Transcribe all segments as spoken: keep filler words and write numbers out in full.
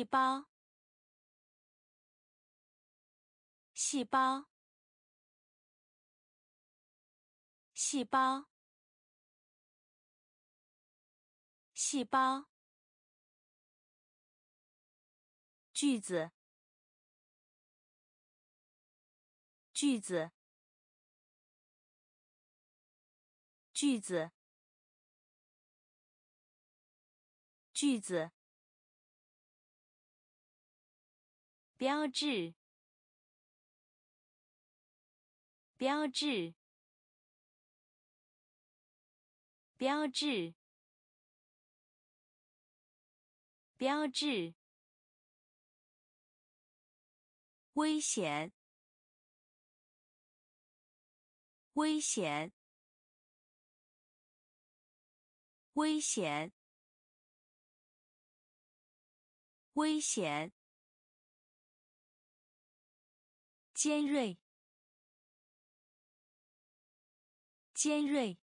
细胞，细胞，细胞，细胞，句子，句子，句子，句子，标志，标志，标志，标志，危险，危险，危险，危险，尖锐，尖锐，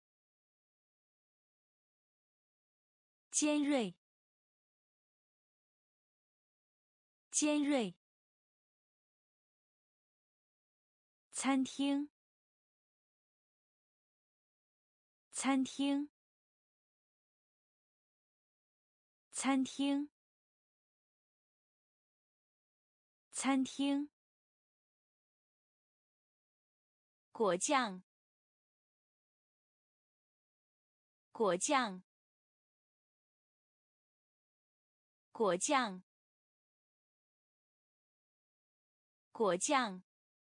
尖锐，尖锐，餐厅，餐厅，餐厅，餐厅，果酱，果酱，果酱，果酱，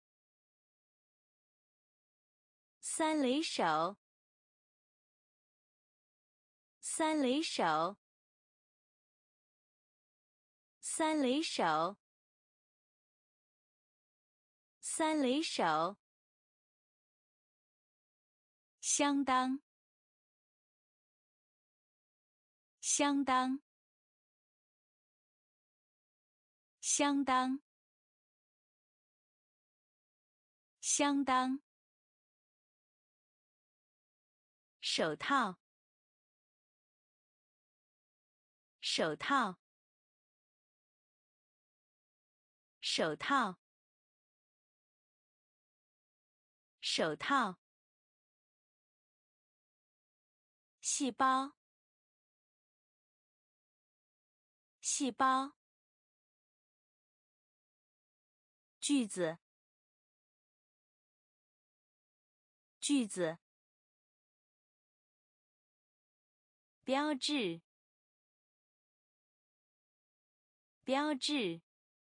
三雷手，三雷手，三雷手，三雷手，相当，相当，相当，相当，手套，手套，手套，手套，细胞，细胞，句子，句子，标志，标志，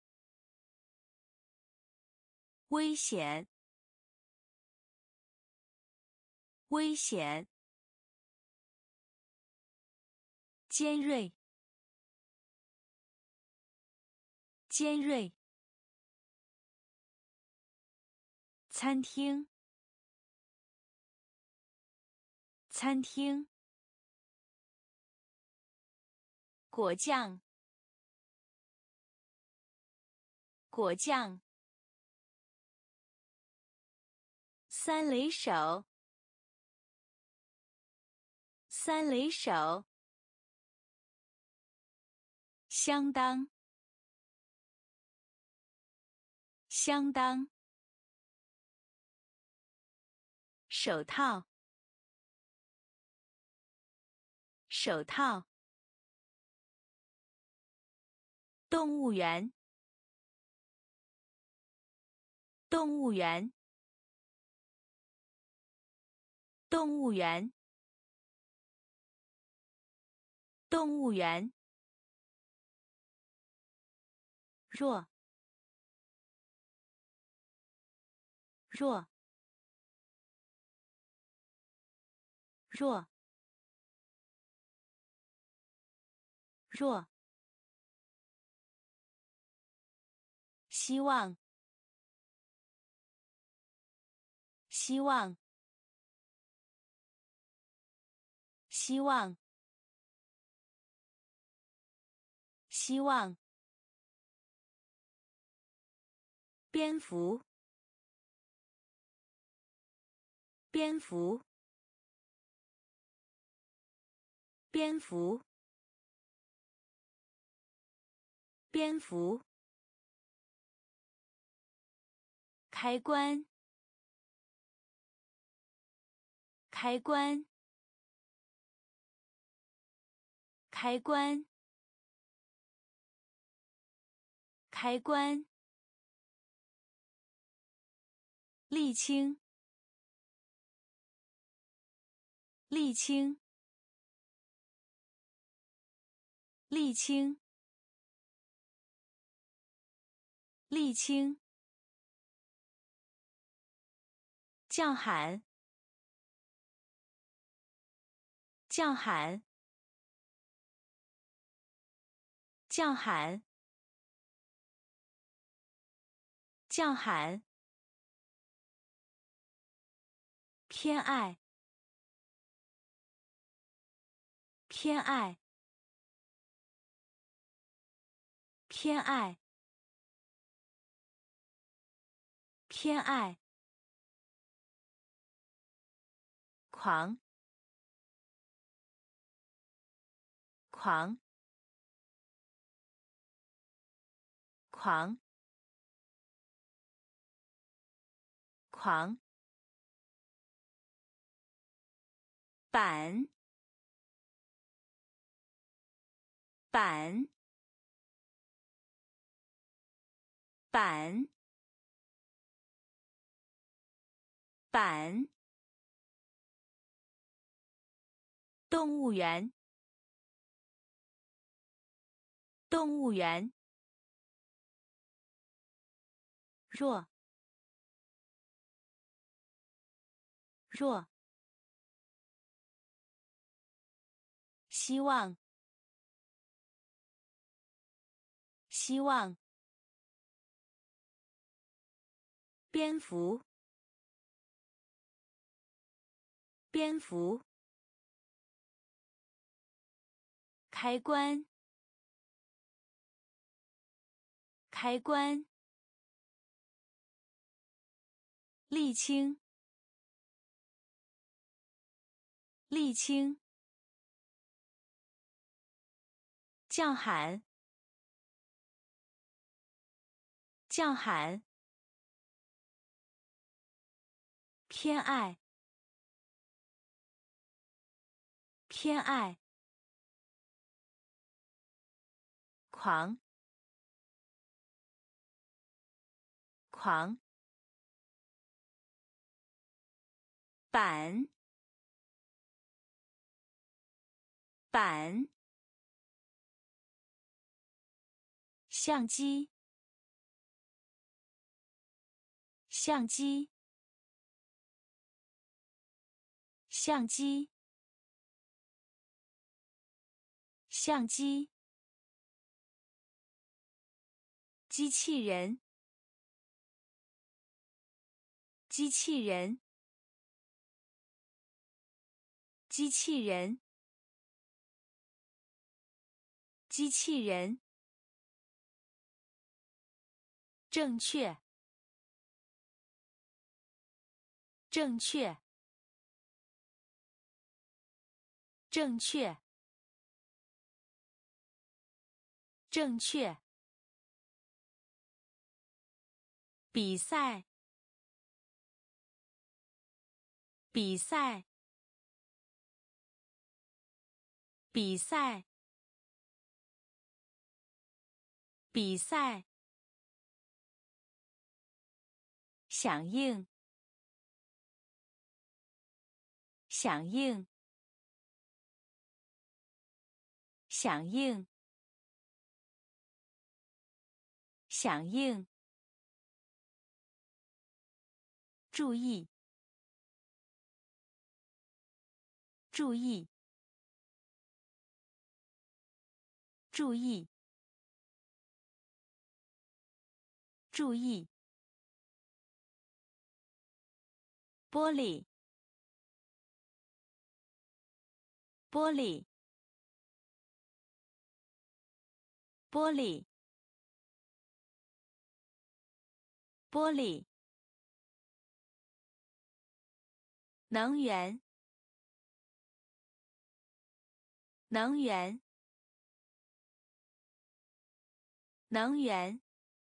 危险，危险，尖锐，尖锐，餐厅，餐厅，果酱，果酱，三雷手，三雷手，相当，相当，手套，手套，动物园，动物园，动物园，动物园，弱，弱，弱，弱，希望，希望，希望，希望，蝙蝠，蝙蝠，蝙蝠， 蝙蝠，开关，开关，开关，开关，沥青，沥青，沥青，沥青，叫喊，叫喊，叫喊，叫喊，偏爱，偏爱，偏爱，偏爱，狂，狂，狂，狂，板，板，板，板，动物园，动物园，弱，弱，希望，希望，蝙蝠，蝙蝠，开关，开关，沥青，沥青，叫喊，叫喊，偏爱，偏爱，狂，狂，板，板，相机，相机，相机，相机，机器人，机器人，机器人，机器人，正确，正确，正确，正确，比赛，比赛，比赛，比赛，响应，响应，响应，响应，注意，注意，注意，注意，玻璃，玻璃，玻璃，玻璃，能源，能源， 能源，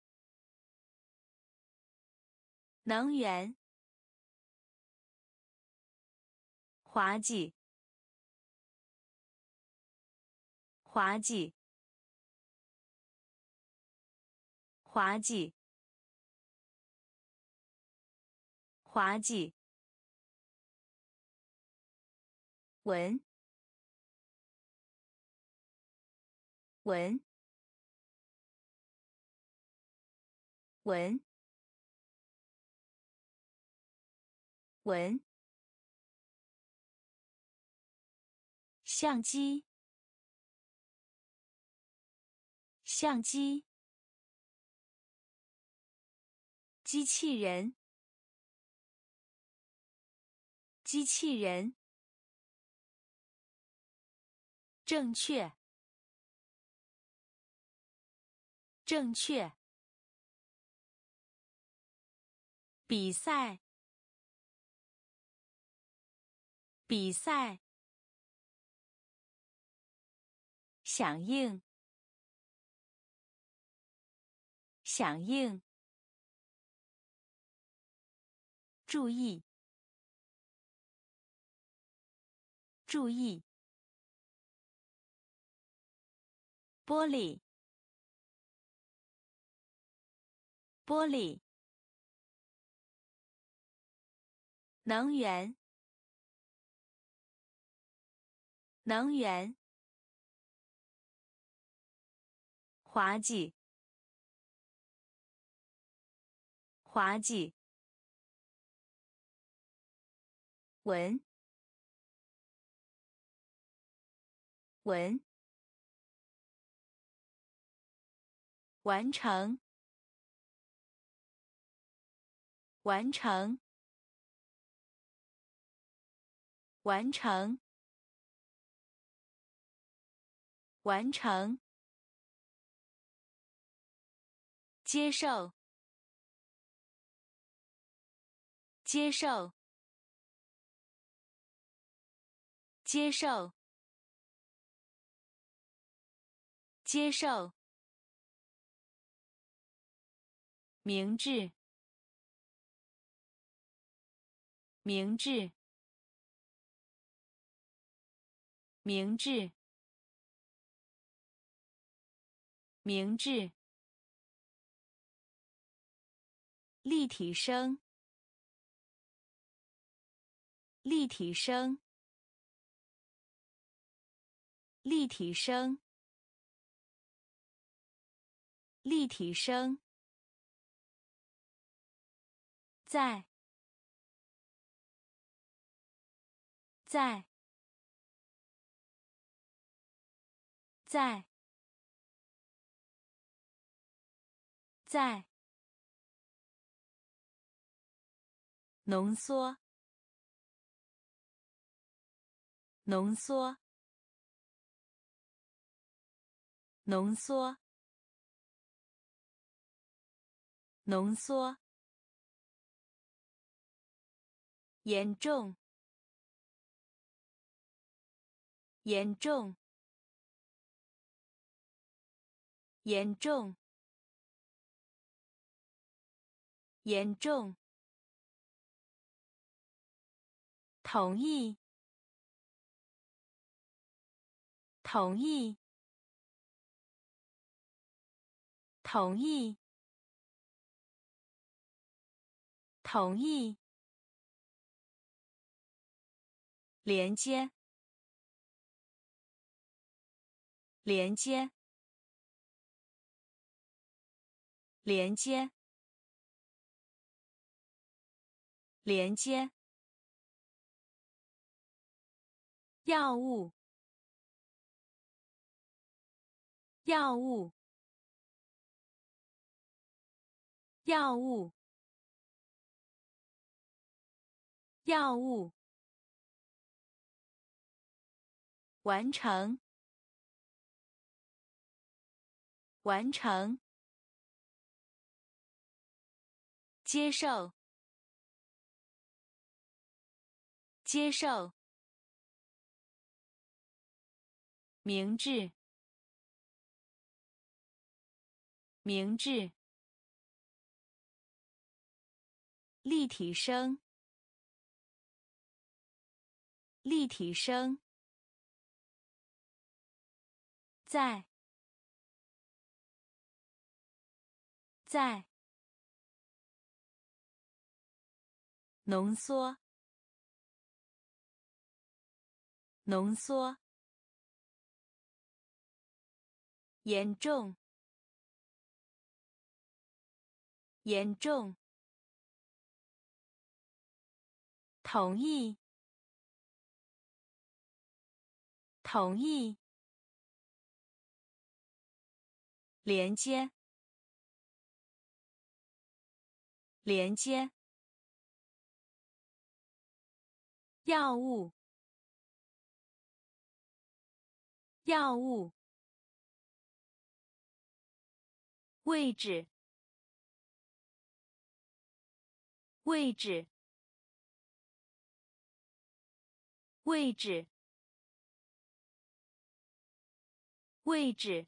能源，滑稽，滑稽，滑稽，滑稽，文，文，文，文，相机，相机，机器人，机器人，正确，正确，比赛，比赛，响应，响应，注意，注意，玻璃，玻璃，能源，能源，滑稽，滑稽，文，文，完成，完成，完成，完成，接受，接受，接受，接受，明智，明智，明智，明智，立体声，立体声，立体声，立体声，在，在，在，在，浓缩，浓缩，浓缩，浓缩，严重，严重，严重，严重，同意，同意，同意，同意，连接，连接，连接，连接，药物，药物，药物，药物，完成，完成，接受，接受，明智， 明智，立体声，立体声，在，在，浓缩，浓缩，严重，严重，同意，同意，连接，连接，药物，药物，位置，位置，位置，位置，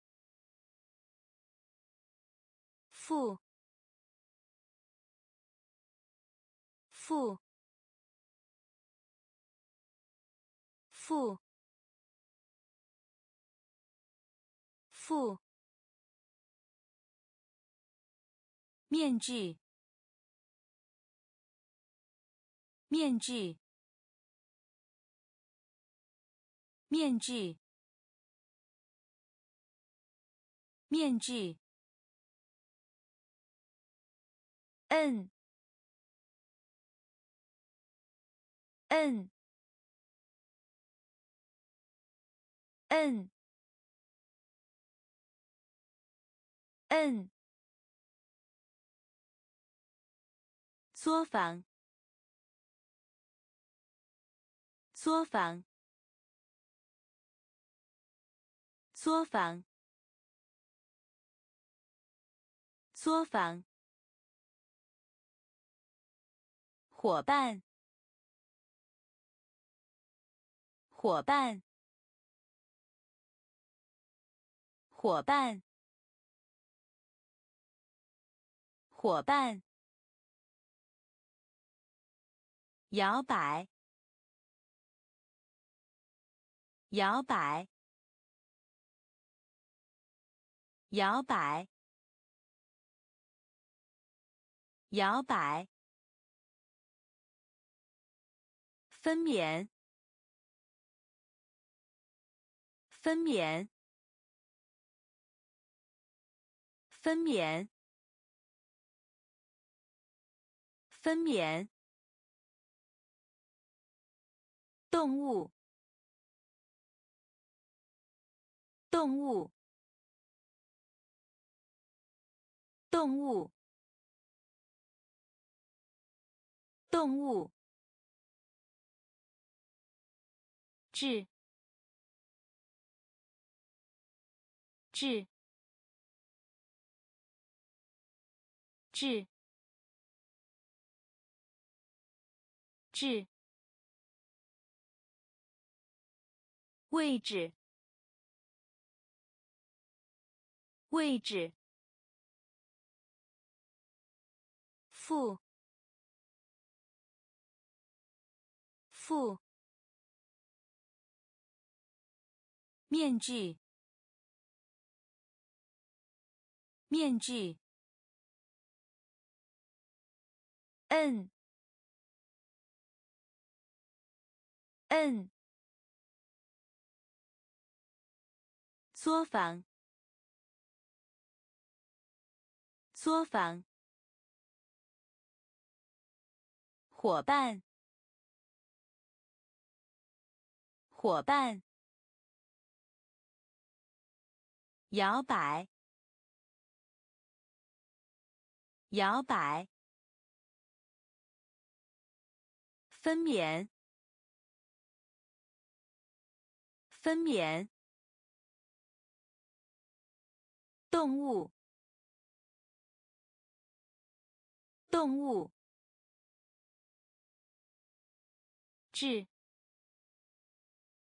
负，负，负，负，面具，面具，面具，面具，摁，摁，摁，摁，作坊，作坊，作坊，作坊，伙伴，伙伴，伙伴，伙伴，摇摆，摇摆，摇摆，摇摆，分娩，分娩，分娩，分娩，动物，动物，动物，动物，质，质，质，质，位置，位置，负，负，面具，面具，摁，摁，作坊，作坊，伙伴，伙伴，摇摆，摇摆，分娩，分娩，动物，动物，质，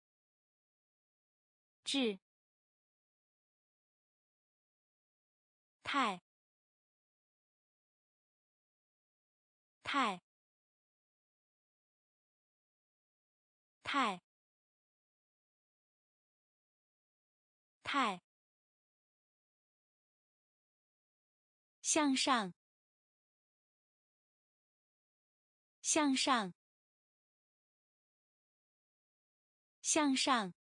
质， 太太太太向上向上向上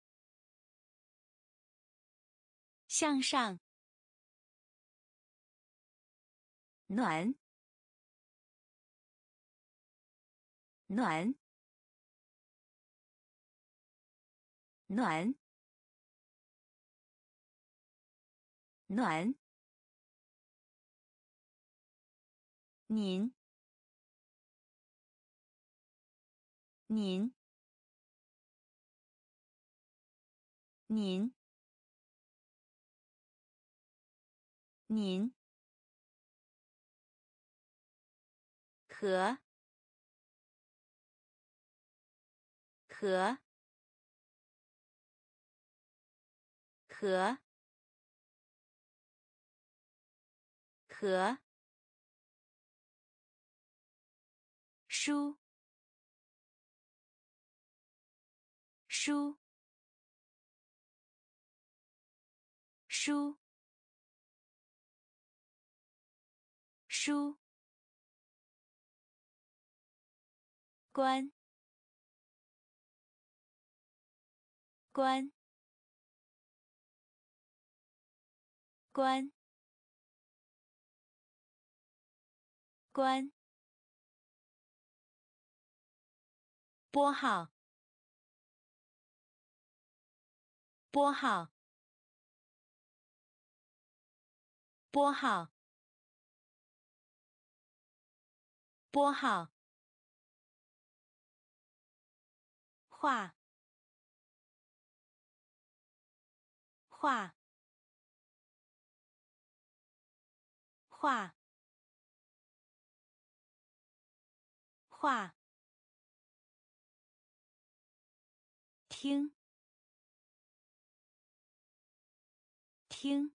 向上暖暖暖暖您您您您和和和和书书书书关关关关拨号拨号拨号拨号画画画画听听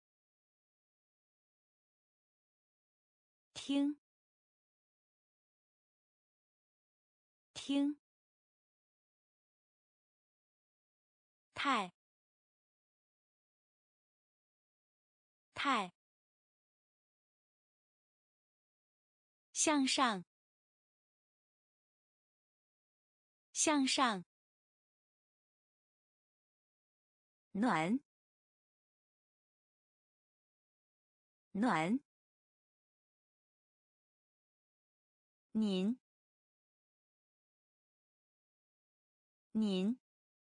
听听太太向上向上暖暖您您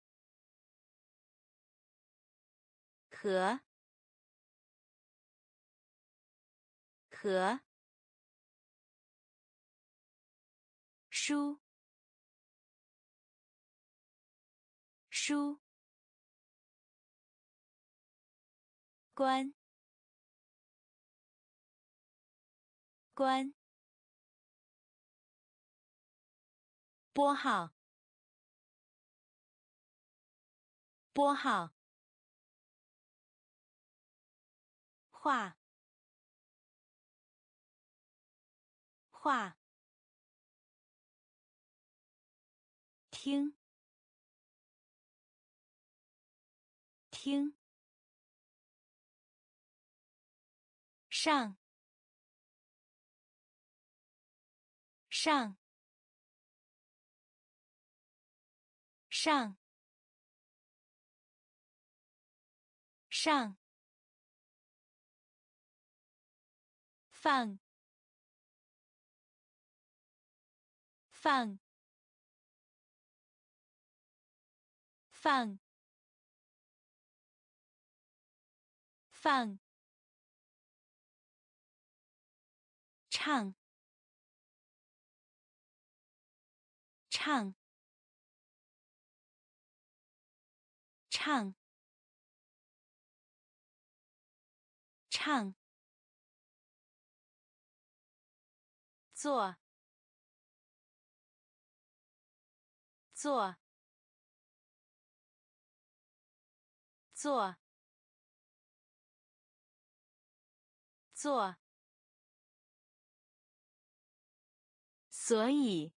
和和书书关关拨号拨号画画听听上上上上放放放放唱唱唱唱做做做做，所以，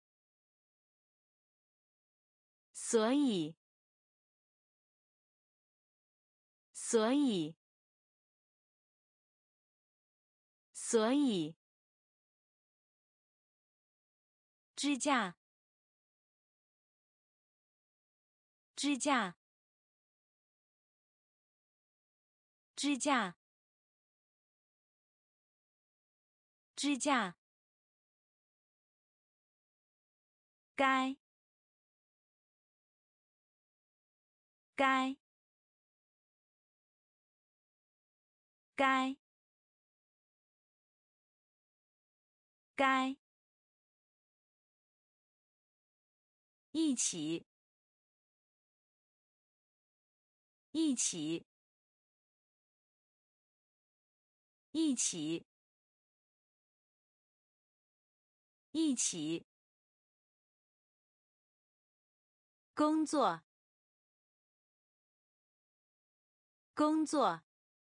所以，所以，所以，支架，支架，支架，支架，该，该，该，该，一起，一起，一起，一起，工作，工作，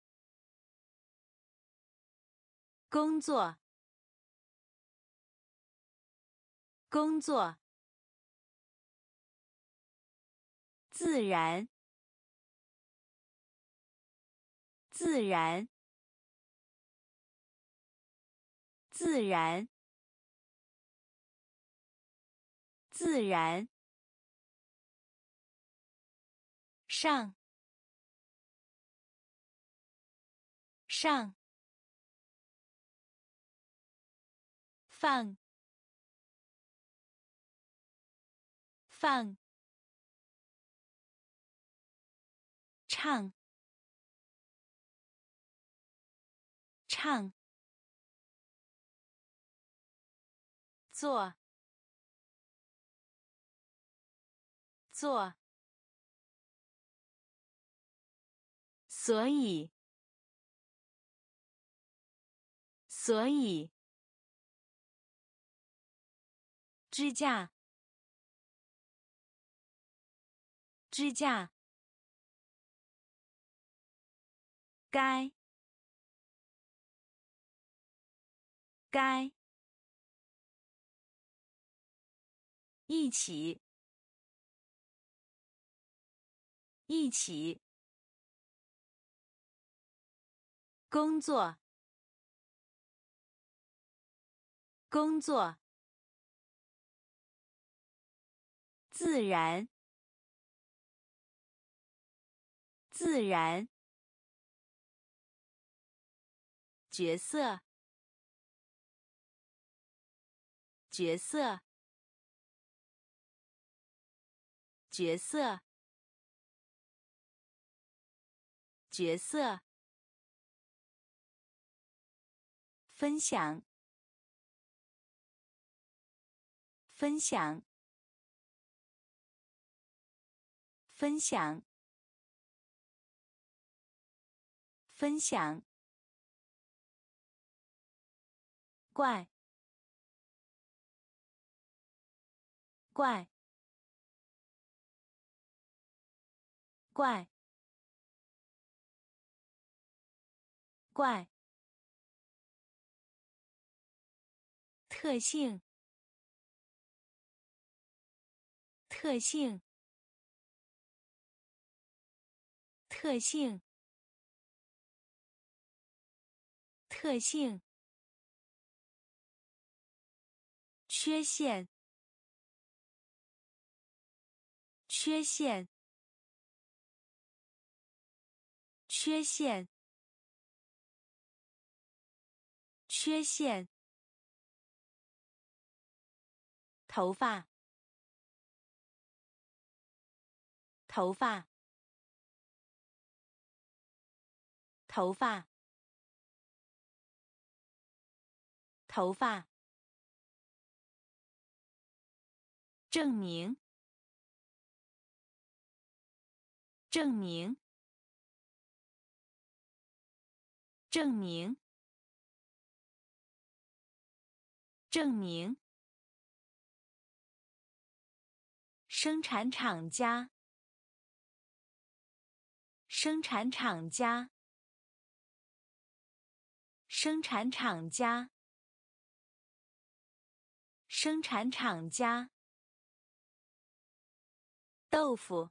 工作，工作，自然，自然，自然，自然，上，上，放，放，唱，唱，做，做，所以，所以，支架，支架，该，该，一起，一起，工作，工作，自然，自然，角色，角色，角色，角色，分享，分享，分享，分享，怪，怪，怪，怪，特性，特性，特性，特性，缺陷，缺陷，缺陷，缺陷，头发，头发，头发，头发，证明，证明，证明，证明，生产厂家，生产厂家， 生产厂家，生产厂家。豆腐，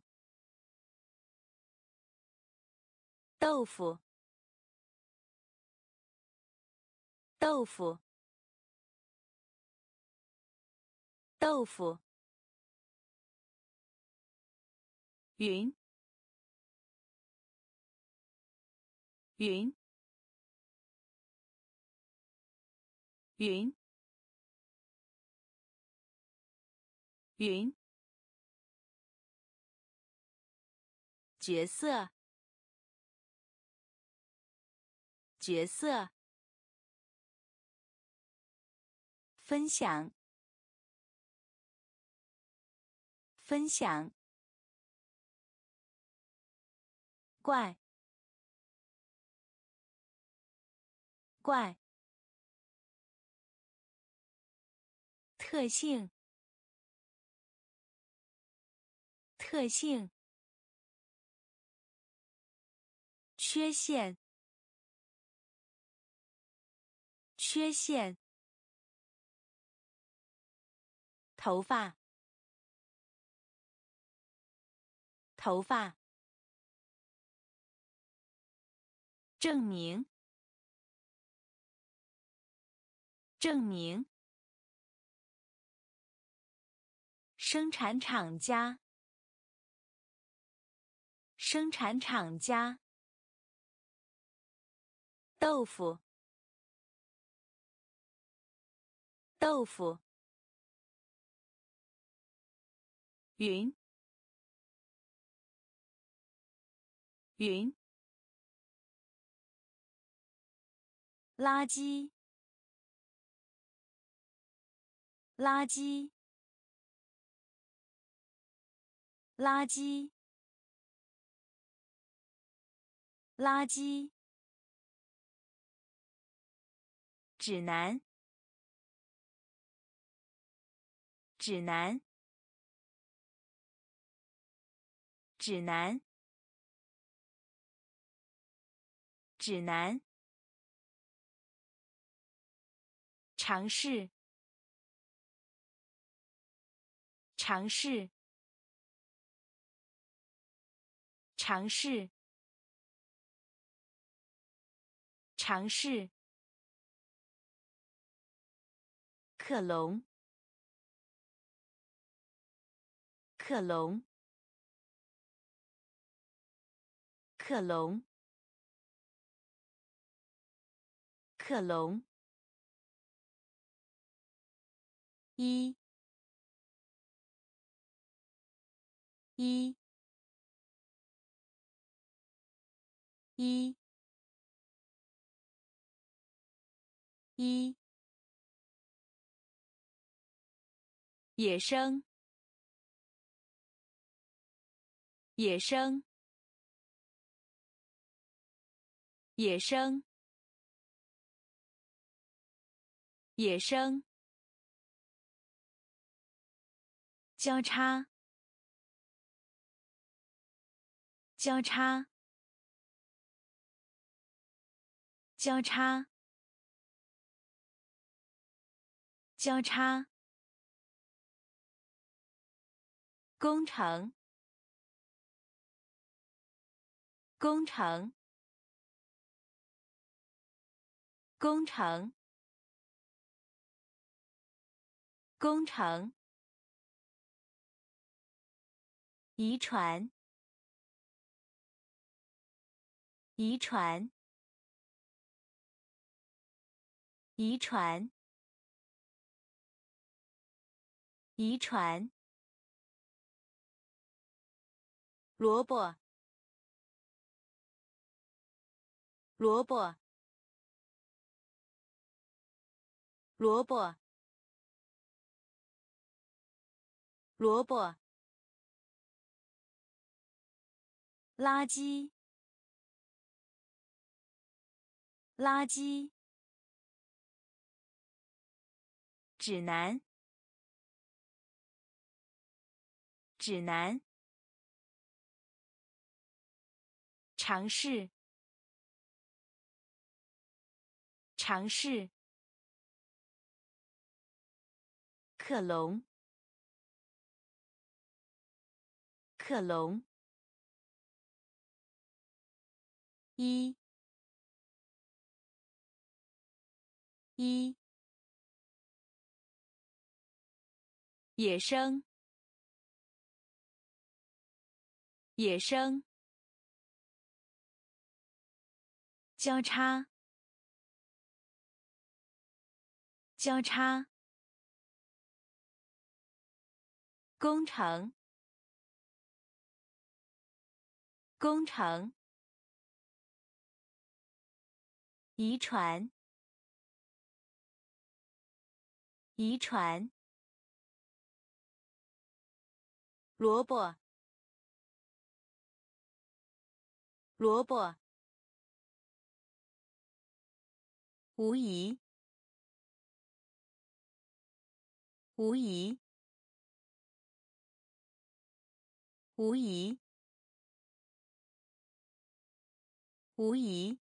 豆腐，豆腐，豆腐。云，云，云，云。角色，角色。分享，分享。怪，怪。特性，特性。缺陷，缺陷。头发，头发。证明，证明。生产厂家，生产厂家。豆腐，豆腐。云，云。垃圾，垃圾，垃圾，垃圾。指南，指南，指南，指南。尝试，尝试，尝试，尝试。克隆，克隆，克隆，克隆。一，一，一，一。野生，野生，野生，野生。交叉，交叉，交叉，交叉。工程，工程，工程，工程。遗传，遗传，遗传，遗传。萝卜，萝卜，萝卜，萝卜。垃圾，垃圾。指南，指南。尝试， 尝试，克隆，克隆，一，一，野生，野生，交叉，交叉，工程，工程，遗传，遗传，萝卜，萝卜，无疑，无疑，无疑，无疑，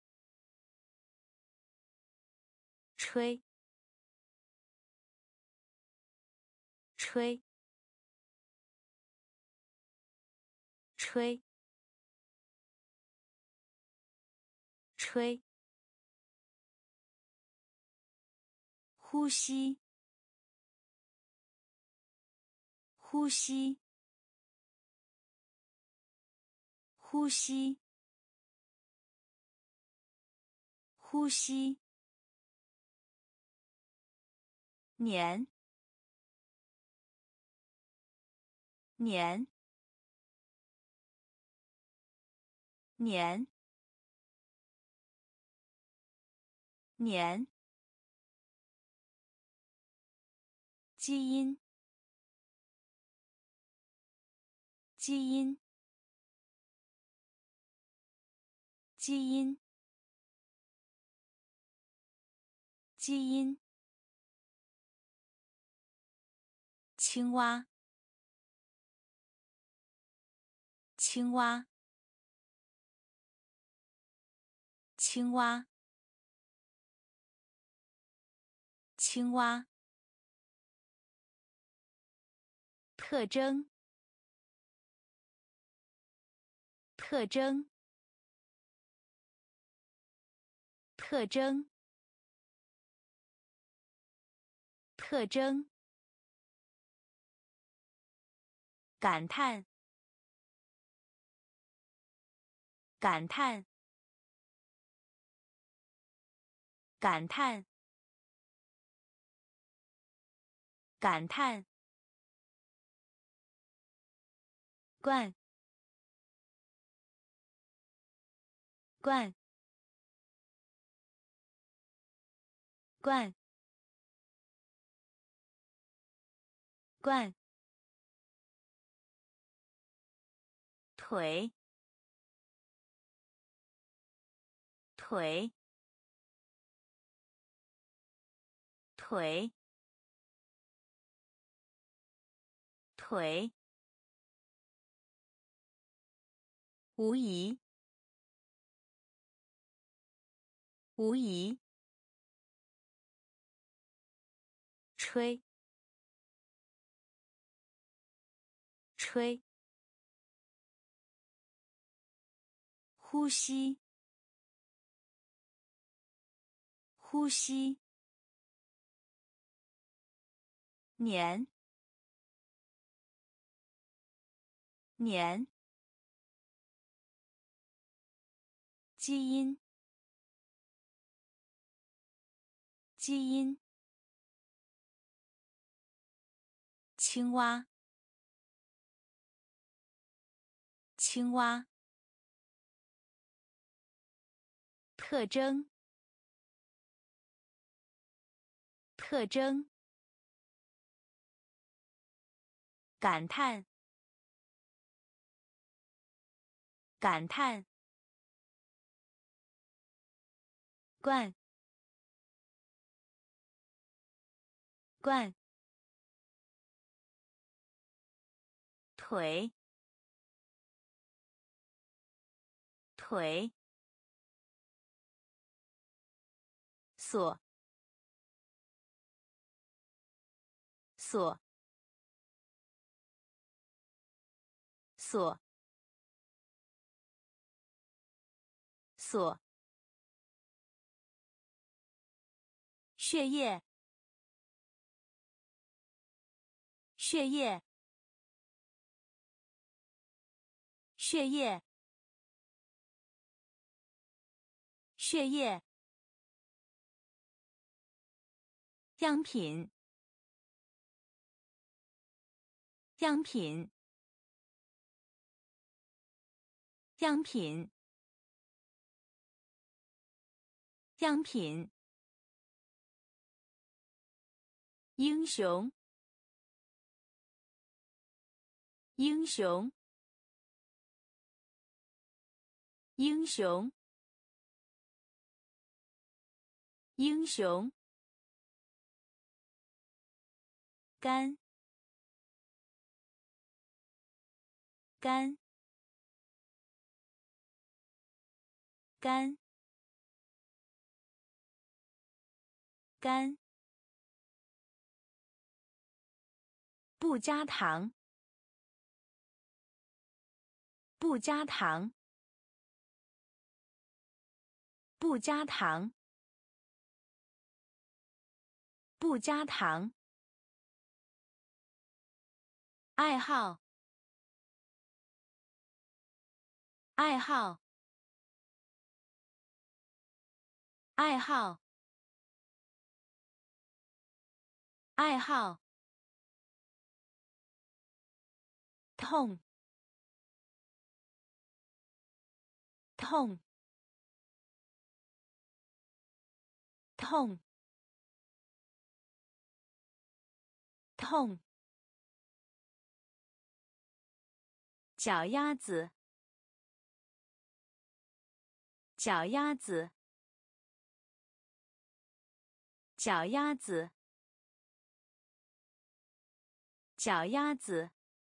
吹，吹，吹，吹，呼吸，呼吸，呼吸，呼吸，年，年，年，年，基因，基因，基因，基因，青蛙，青蛙，青蛙，青蛙，特征，特征，特征，特征，感叹，感叹，感叹，感叹，罐，罐，罐，罐，腿，腿，腿，腿，无疑，无疑，吹，吹，呼吸，呼吸，年，年，基因，基因，青蛙，青蛙，特征，特征，感叹，感叹，罐，罐，腿，腿， 锁锁锁锁血液血液血液血液样品样品样品样品英雄英雄英雄英雄干干干干不加糖不加糖不加糖不加糖爱好爱好爱好爱好痛痛痛痛脚丫子脚丫子脚丫子脚丫子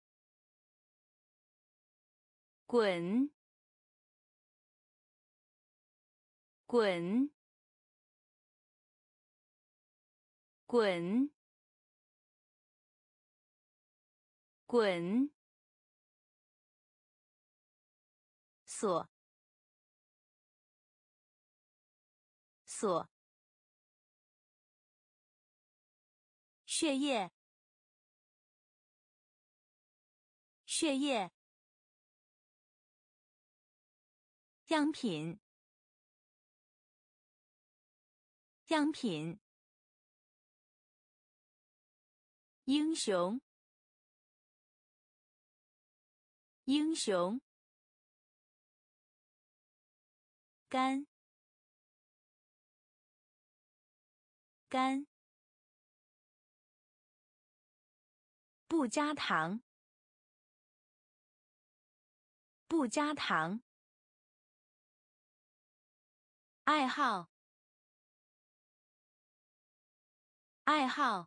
滚滚滚滚锁锁血液血液样品样品英雄英雄干干不加糖不加糖爱好爱好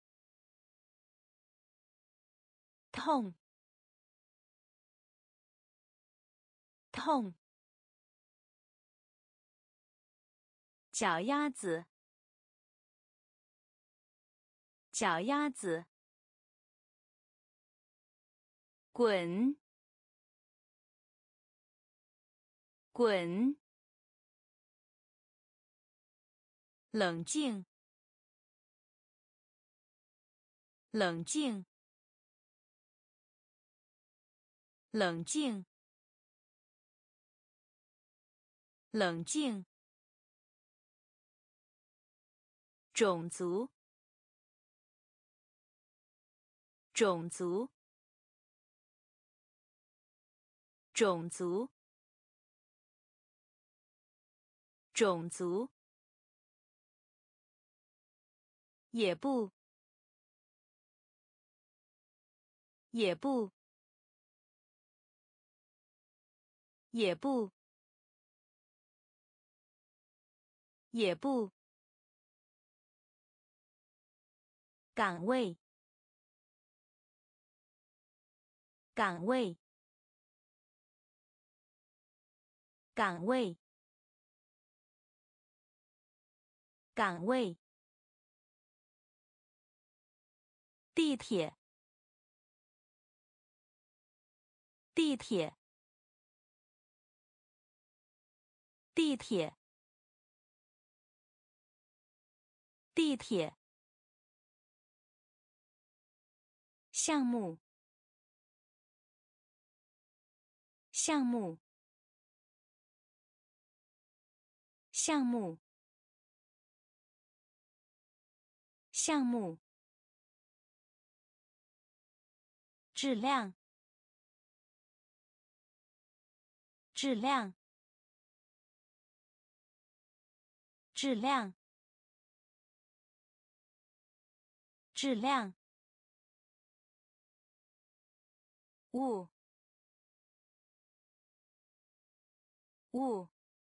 痛痛脚丫子脚丫子滚滚冷静冷静冷静冷静种族种族种族种族也不也不也不也不岗位岗位岗位岗位，地铁，地铁，地铁，地铁，项目，项目，项目，项目，质量，质量，质量，质量，物，物，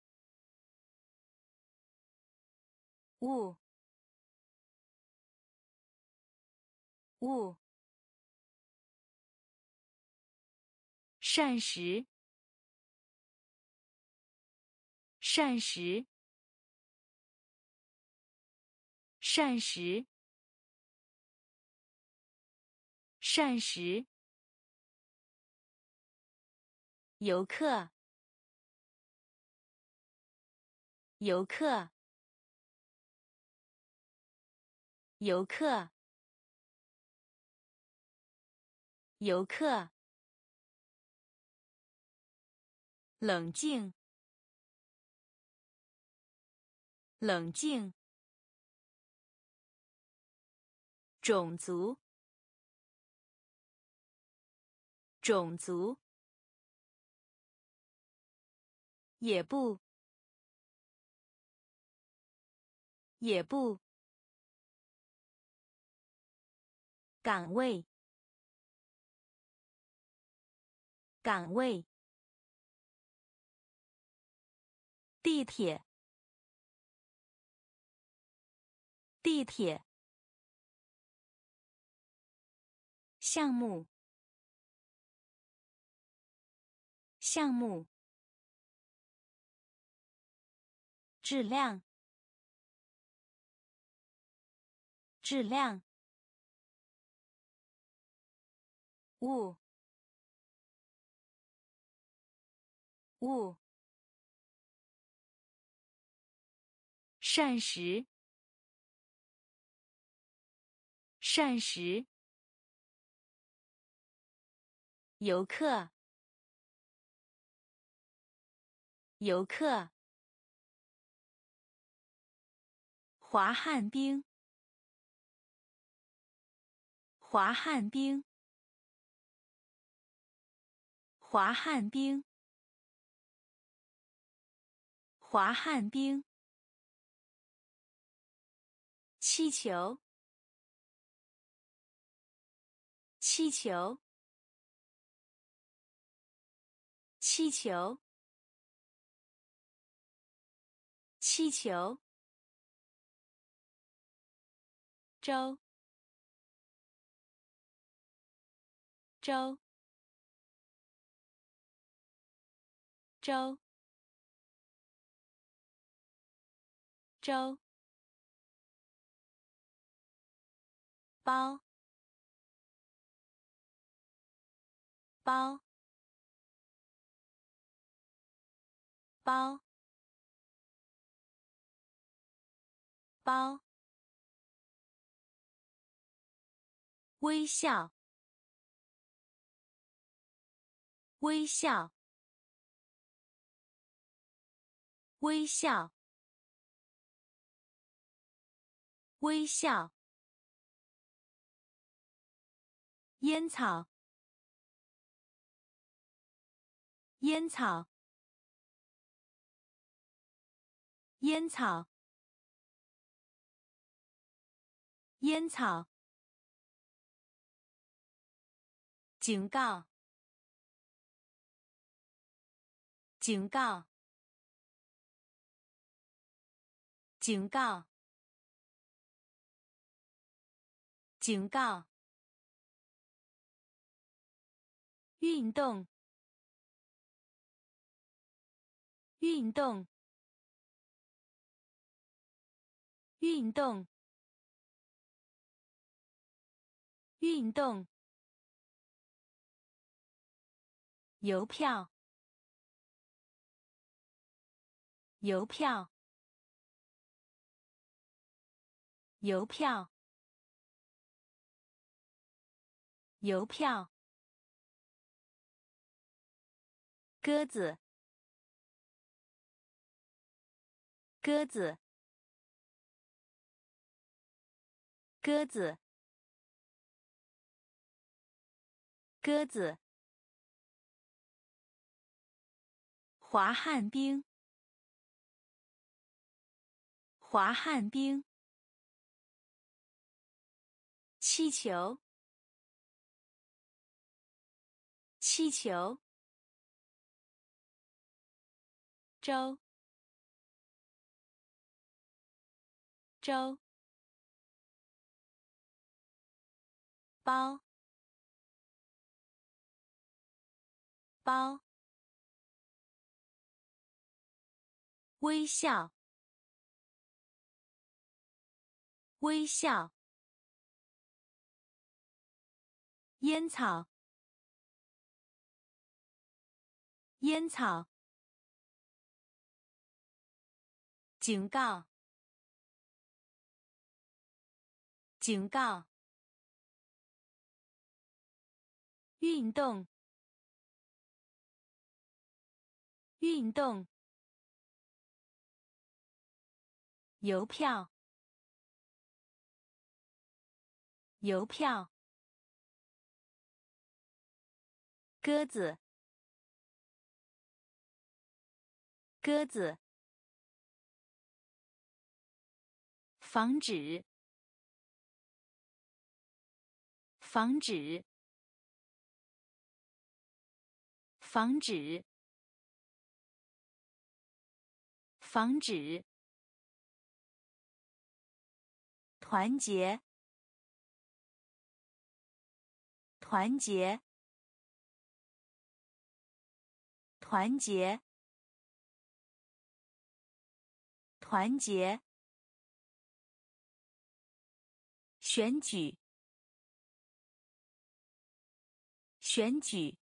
物，物，膳食，膳食，膳食，膳食，游客，游客，游客，游客，冷静，冷静，种族，种族，也不，也不，岗位，岗位，地铁，地铁，项目，项目，质量，质量，物，物，膳食，膳食，游客，游客，滑旱冰，滑旱冰，滑旱冰，滑旱冰，气球，气球，气球，气球，周，周，周，周，包，包，包，包，微笑，微笑，微笑，微笑，烟草，烟草，烟草，烟草，警告，警告，警告，警告，运动，运动， 运动，运动。邮票，邮票，邮票，邮票。鸽子，鸽子，鸽子，鸽子。滑旱冰，滑旱冰。气球，气球。周，周。包，包。微笑，微笑。烟草，烟草。警告，警告。运动，运动。邮票，邮票。鸽子，鸽子。防止，防止，防止，防止。团结，团结，团结，团结。选举，选举，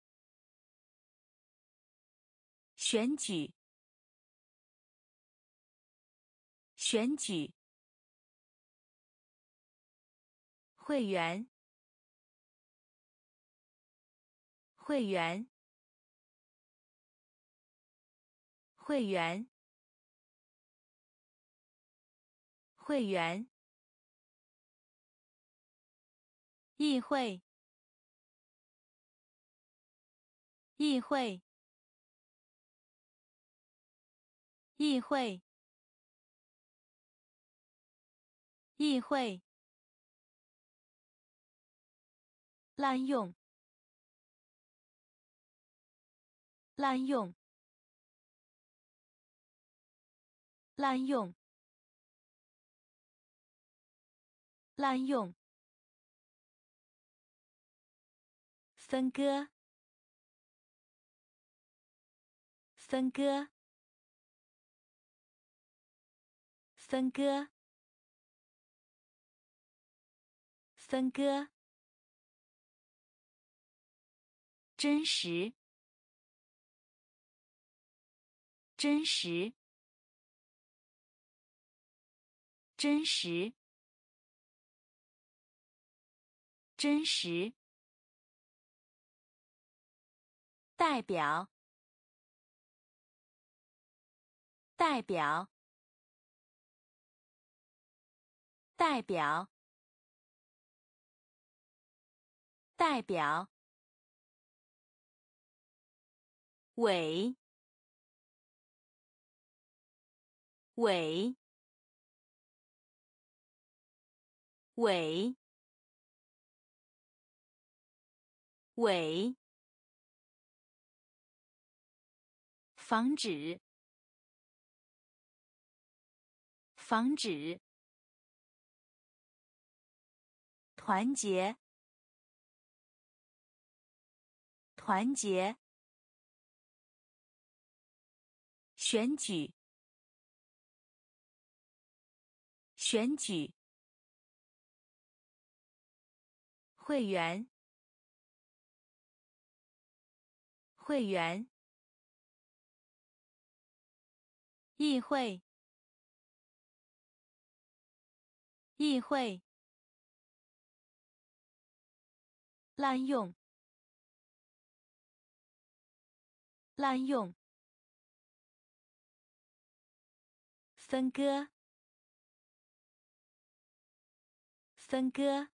选举，选举。会员，会员，会员，会员。议会，议会，议会，议会。滥用，滥用，滥用，滥用。分割，分割，分割，分割。真实，真实，真实，真实。代表，代表，代表，代表。尾，尾，尾，尾。防止，防止。团结，团结。选举， 选举会员会员议会议会滥用滥用分割分割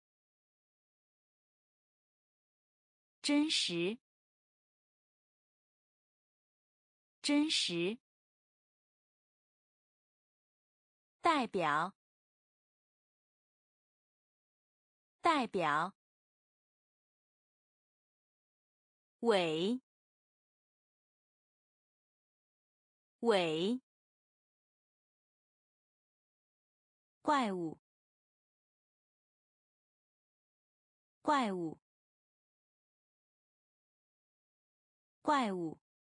真实真实代表代表伪伪怪物怪物怪物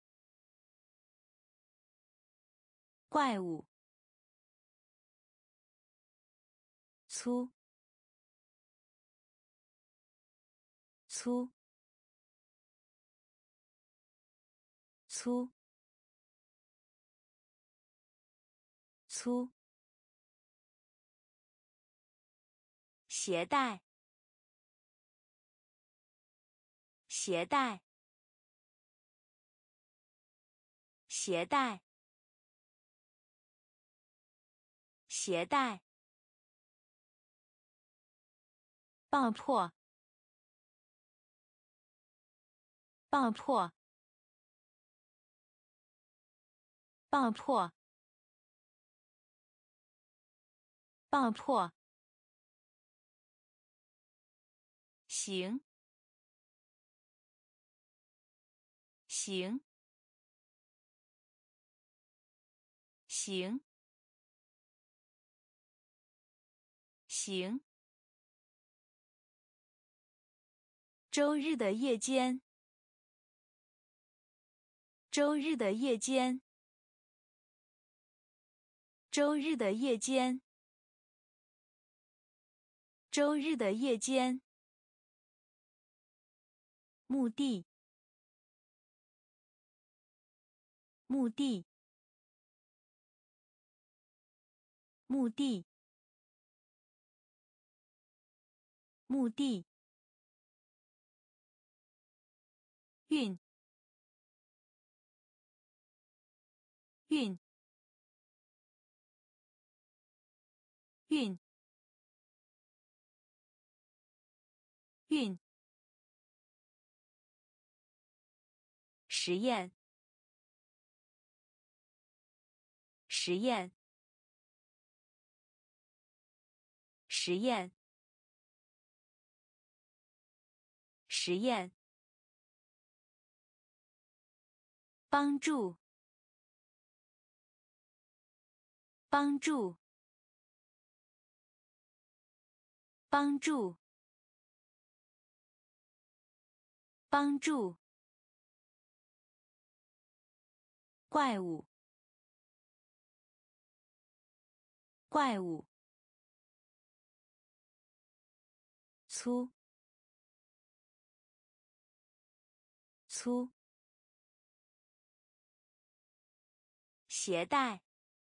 怪物粗粗粗粗携带携带携带携带爆破爆破爆破爆破行行行行周日的夜间周日的夜间周日的夜间周日的夜间目的目的目的目的运运运运实验实验实验实验帮助帮助帮助帮助怪物怪物粗粗携带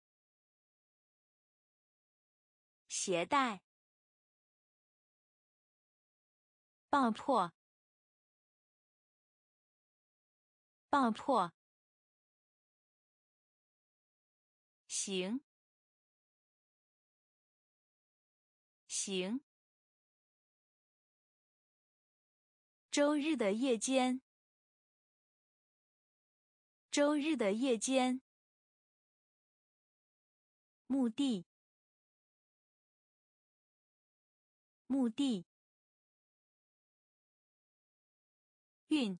携带爆破爆破行行周日的夜间周日的夜间目的目的运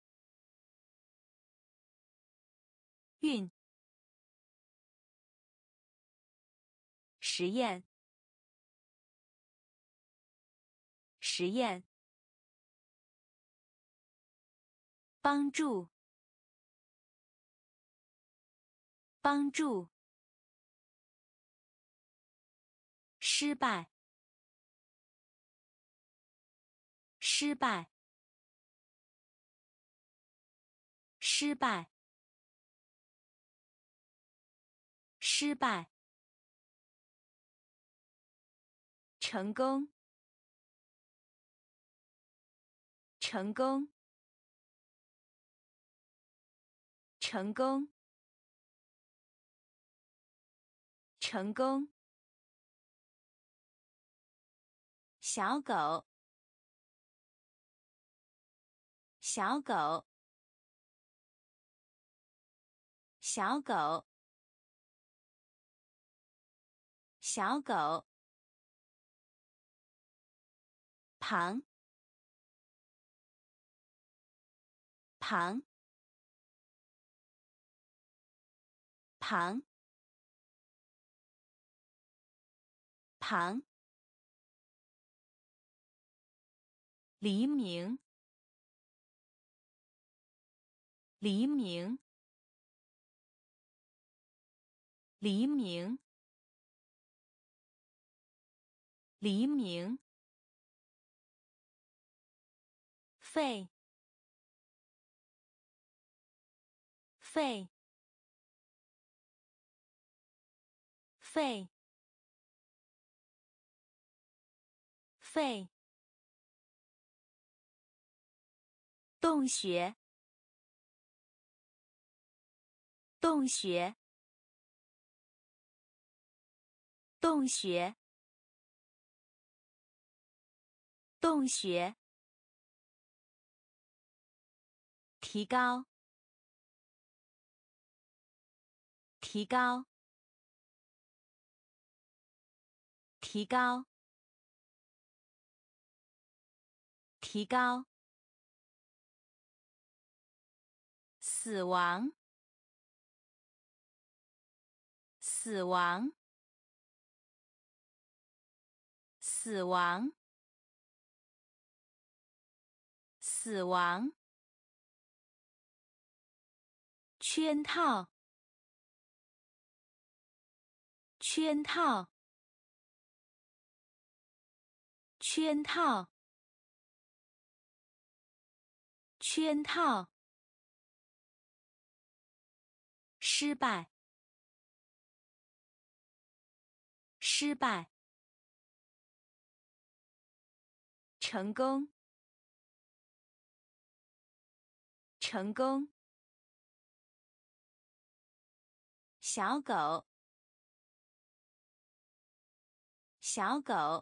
运实验实验帮助帮助失败，失败，失败，失败，成功，成功，成功，成功，小狗，小狗，小狗，小狗，旁，旁，旁，旁，黎明，黎明，黎明，黎明，肺，肺，肺，肺，洞穴，洞穴，洞穴，洞穴，提高，提高，提高，提高，死亡，死亡，死亡，死亡，圈套，圈套，圈套，圈套，失败，失败，成功，成功，小狗，小狗，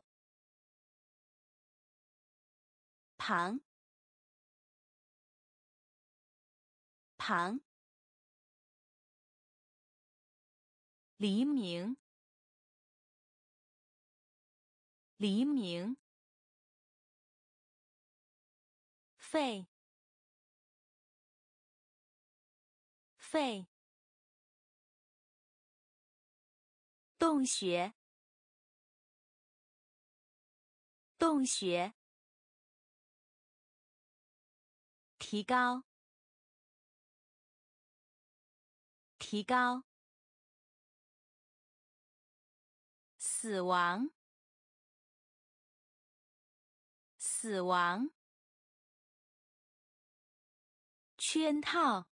旁，旁，黎明，黎明，肺，肺，洞穴，洞穴，提高，提高，死亡，死亡，圈套，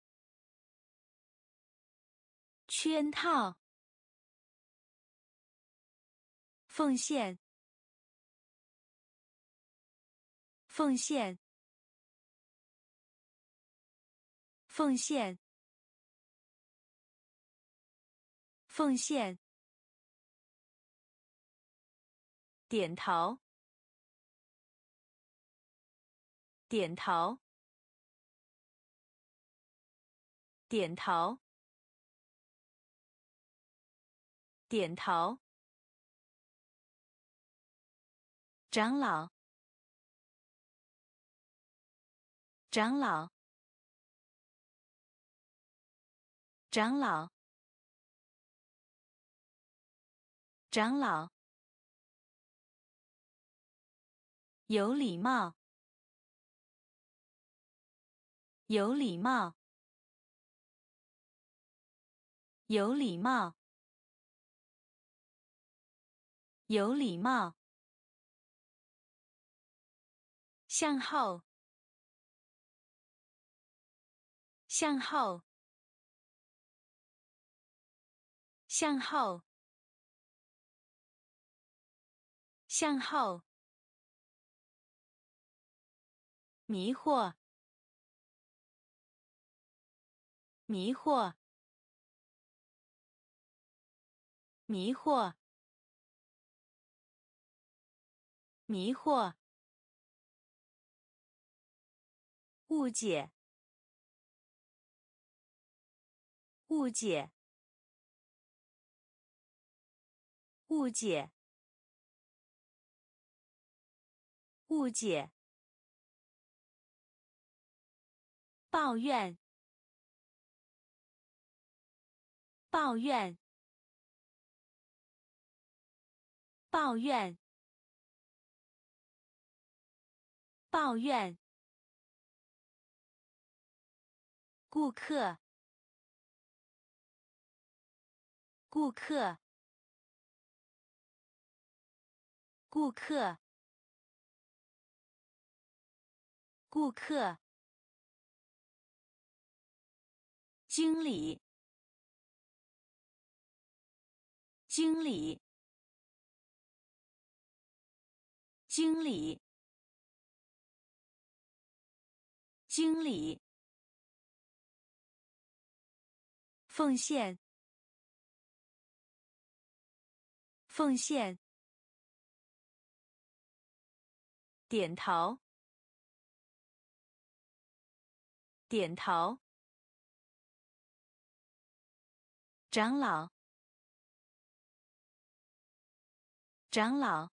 圈套，奉献，奉献，奉献，奉献，点头，点头，点头，点头，长老，长老，长老，长老，有礼貌，有礼貌，有礼貌， 有礼貌。向后，向后，向后，向后。迷惑，迷惑，迷惑，迷惑。误解，误解，误解，误解。抱怨，抱怨，抱怨，抱怨。顾客，顾客，顾客，顾客。经理，经理，经理，经理。奉献，奉献。点头，点头。长老，长老。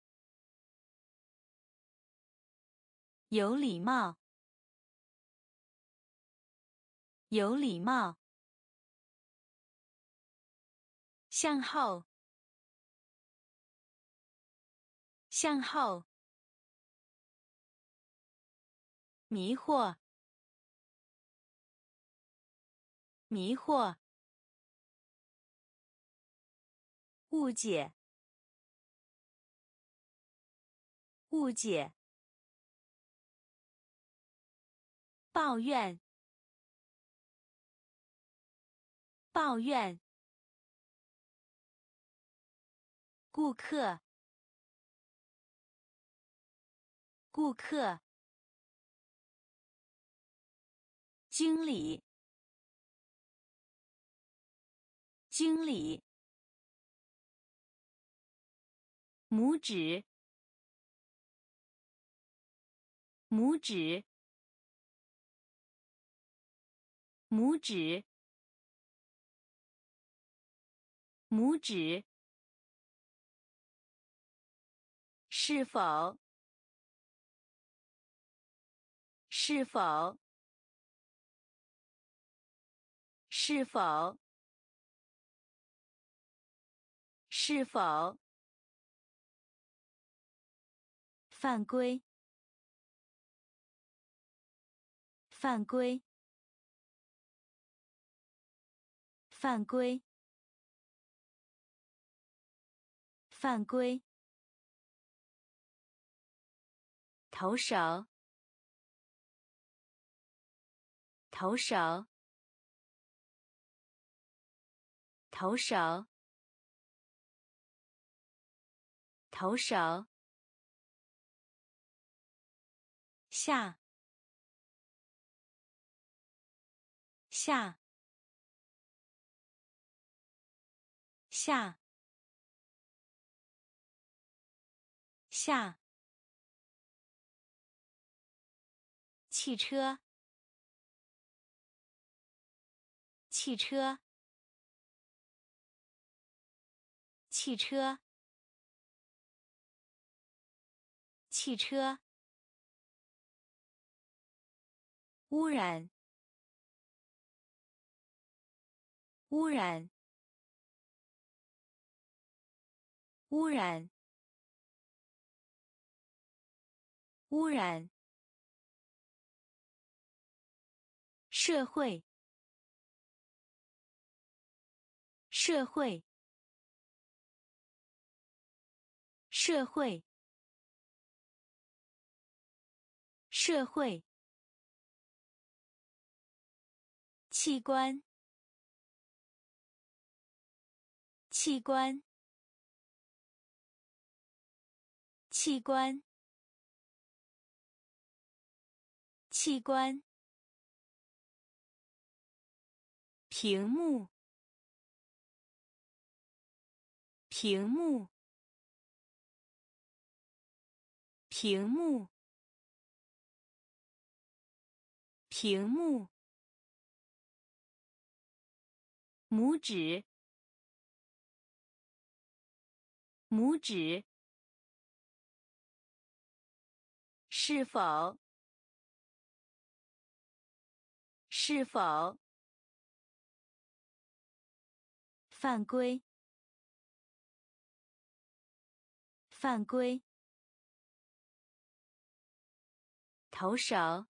有礼貌，有礼貌。向后，向后。迷惑，迷惑。误解，误解。抱怨，抱怨。顾客，顾客。经理，经理。拇指，拇指，拇指，拇指。是否，是否，是否，是否。犯规，犯规，犯规，犯规。投手，投手，投手，投手。下，下，下，下。汽车，汽车，汽车，汽车。污染，污染，污染，污染。社会，社会。 社会，社会。器官，器官，器官，器官。屏幕，屏幕，屏幕，屏幕。拇指，拇指。是否？是否？犯规，犯规。投手，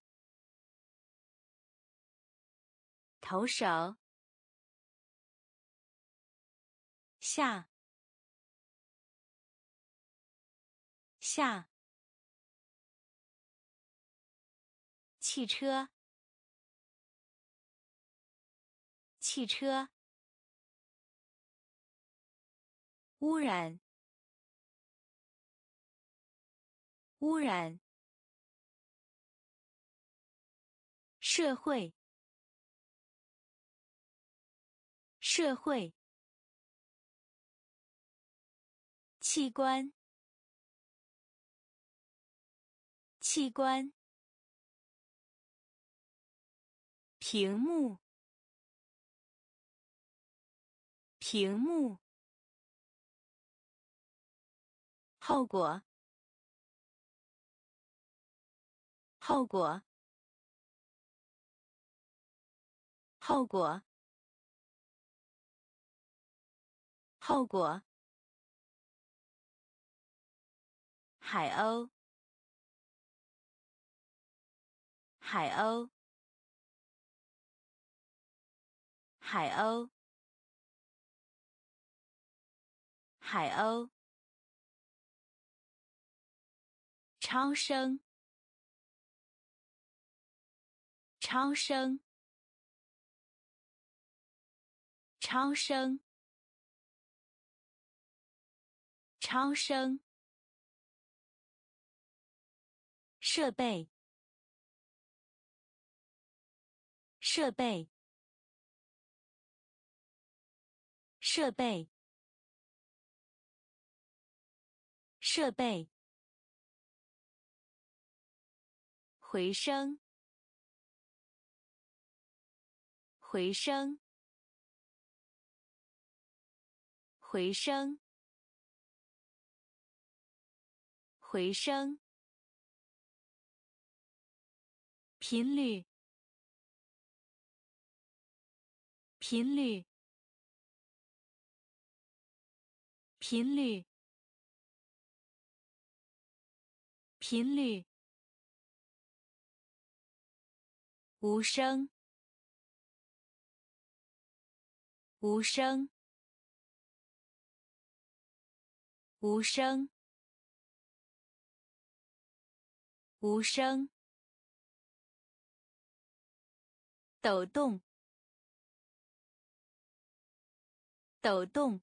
投手。下，下。汽车，汽车。污染，污染。社会，社会。器官，器官。屏幕，屏幕。后果，后果，后果，后果。海鸥，海鸥，海鸥，海鸥。超声，超声，超声，超声。设备，设备，设备，设备。回声，回声，回声，回声。频率，频率，频率，频率。无声，无声，无声，无声。抖动，抖动，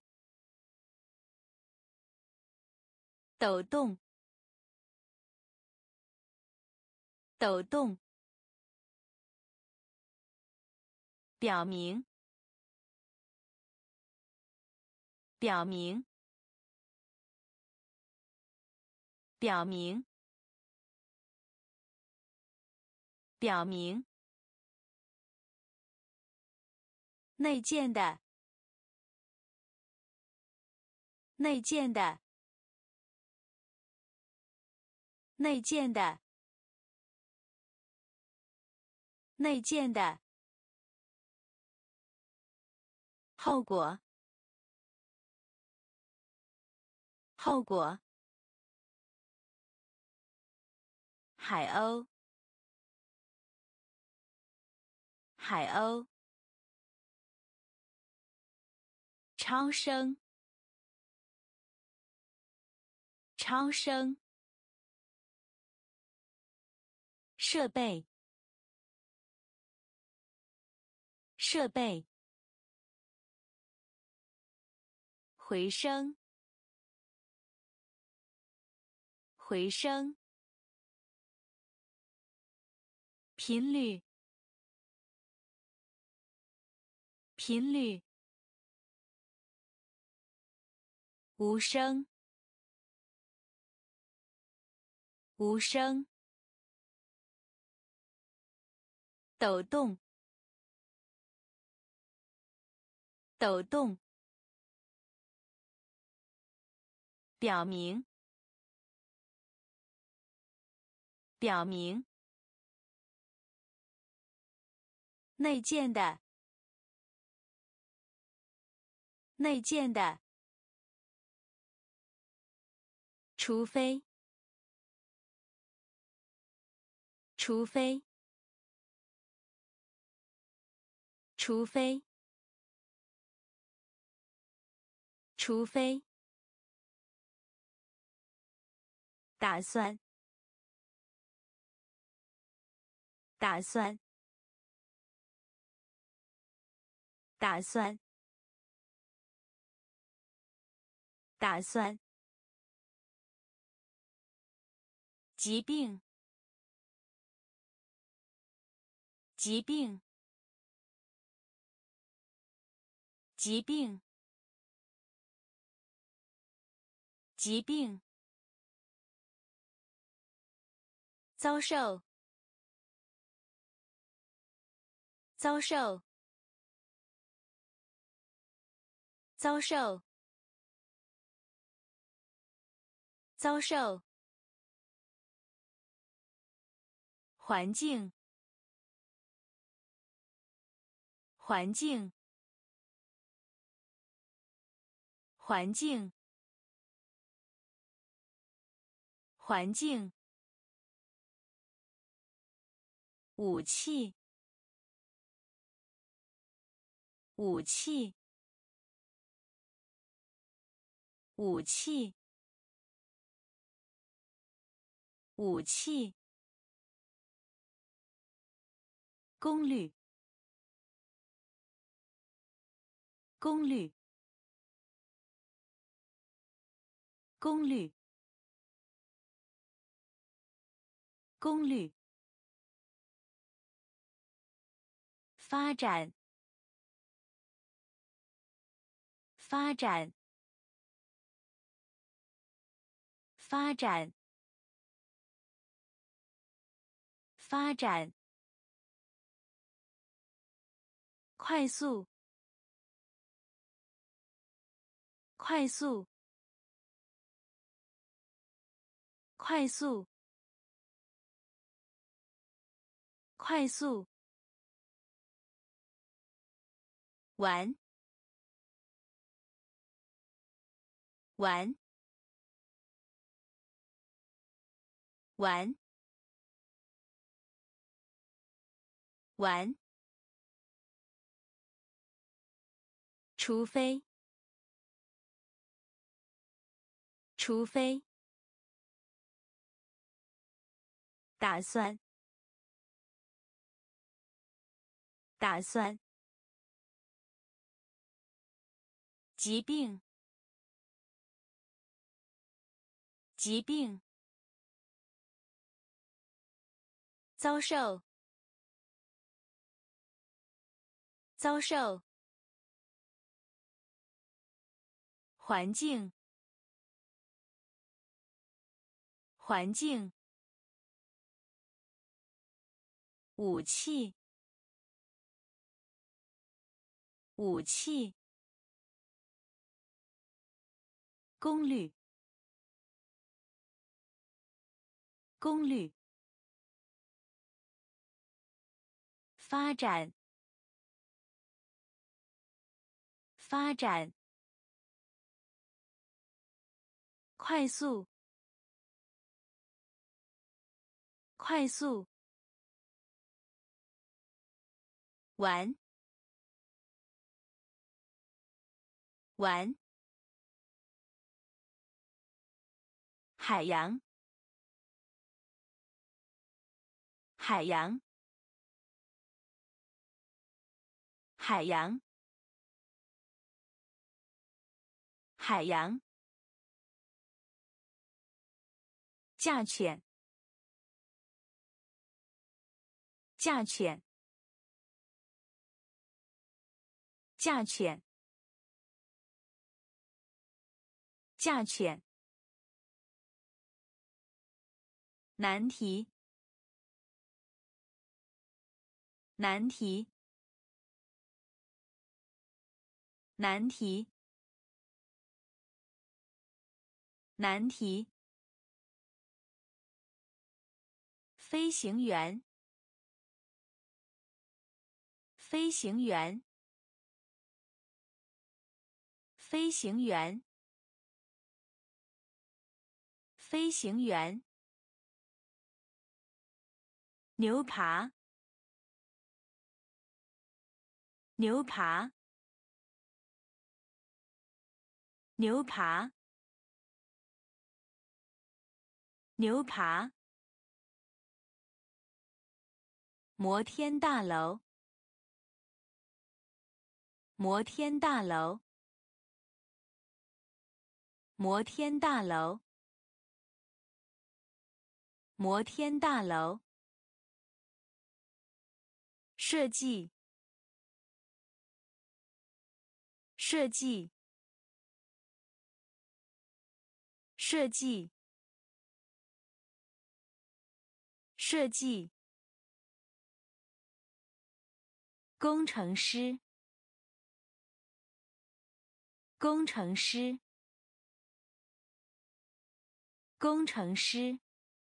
抖动，抖动。表明，表明，表明，表明。内建的，内建的，内建的，内建的。后果，后果。海鸥，海鸥。超声， 超声，设备，设备，回声，回声，频率，频率，无声，无声，抖动，抖动，表明，表明，内建的，内建的，除非，除非，除非，除非，打算，打算，打算，打算，疾病，疾病，疾病，疾病，遭受，遭受，遭受，遭受，环境，环境，环境，环境，武器，武器，武器，武器，功率，功率，功率，功率，发展，发展，发展，发展，快速，快速，快速，快速，玩，玩，玩，玩，除非，除非，打算，打算，疾病，疾病，遭受，遭受，环境，环境，武器，武器，功率，功率，发展，发展，快速，快速，玩，玩， 海洋，海洋，海洋，海洋，价钱，价钱，价钱，价钱，难题，难题，难题，难题，飞行员，飞行员，飞行员，飞行员，牛扒，牛扒，牛扒，牛扒，摩天大楼，摩天大楼，摩天大楼，摩天大楼，设计，设计，设计，设计，工程师，工程师，工程师，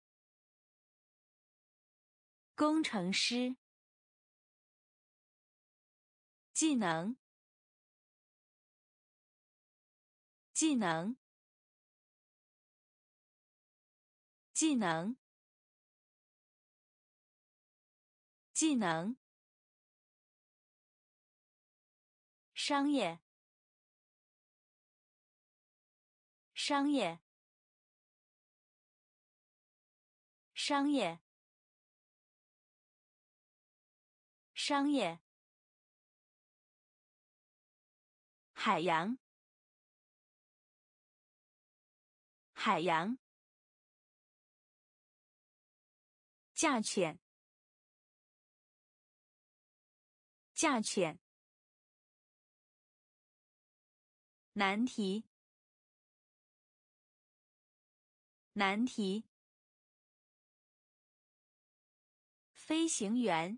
工程师，技能，技能，技能，技能，商业，商业，商业，商业，海洋，海洋，价钱，价钱，难题，难题，飞行员，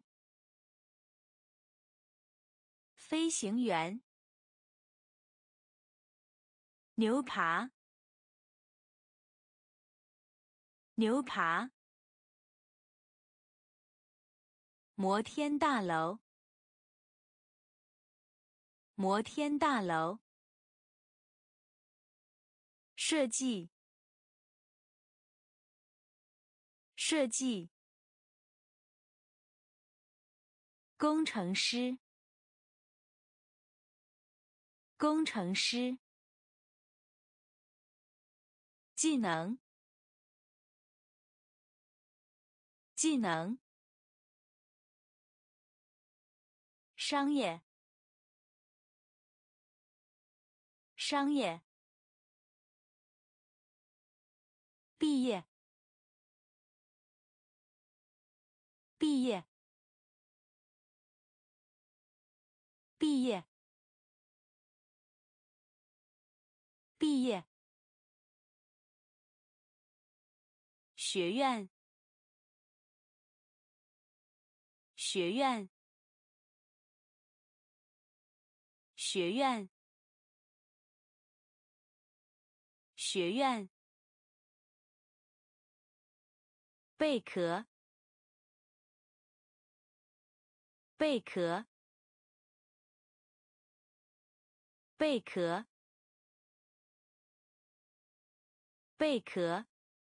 飞行员，牛扒，牛扒，摩天大楼，摩天大楼，设计，设计，工程师，工程师，技能，技能，商业，商业，毕业，毕业，毕业，毕业，学院，学院，学院，学院，贝壳，贝壳，贝壳，贝壳，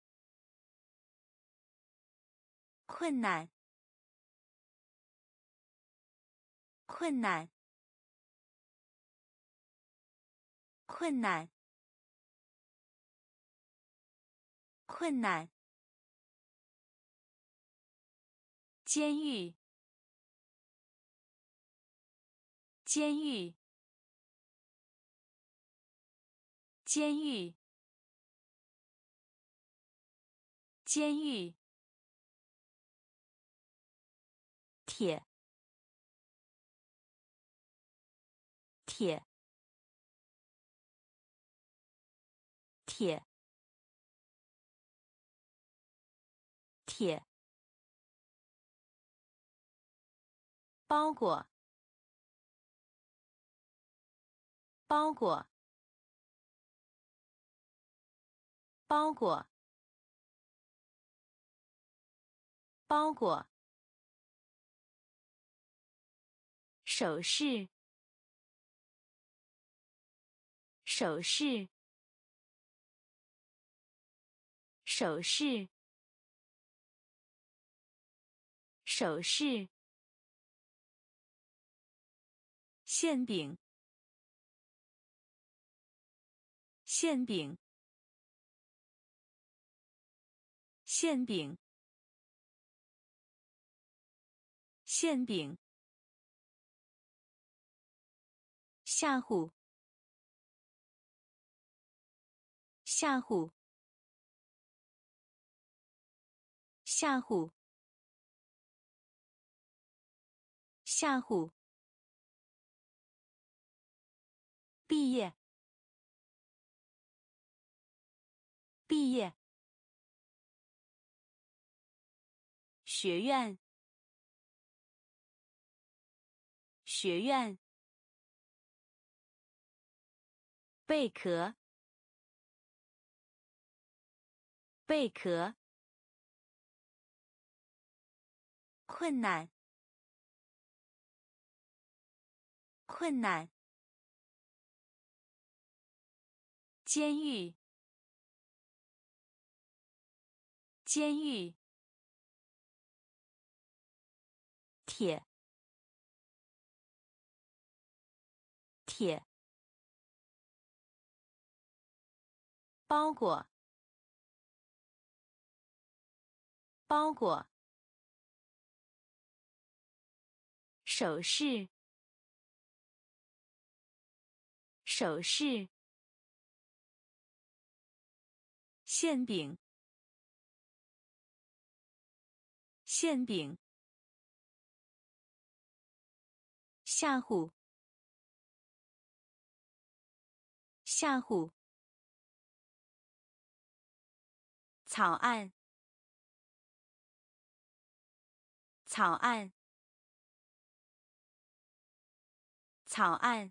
困难，困难，困难， 困难，监狱，监狱，监狱，监狱，铁，铁，铁，铁，包裹，包裹，包裹，包裹，首饰，首饰，首饰，首饰，馅饼，馅饼，馅饼，馅饼，吓唬，吓唬，吓唬，吓唬，毕业，毕业，学院，学院，贝壳，贝壳，困难，困难，监狱，监狱，铁，铁，包裹，包裹，首饰，首饰，馅饼，馅饼，吓唬，吓唬，草案，草案，草案，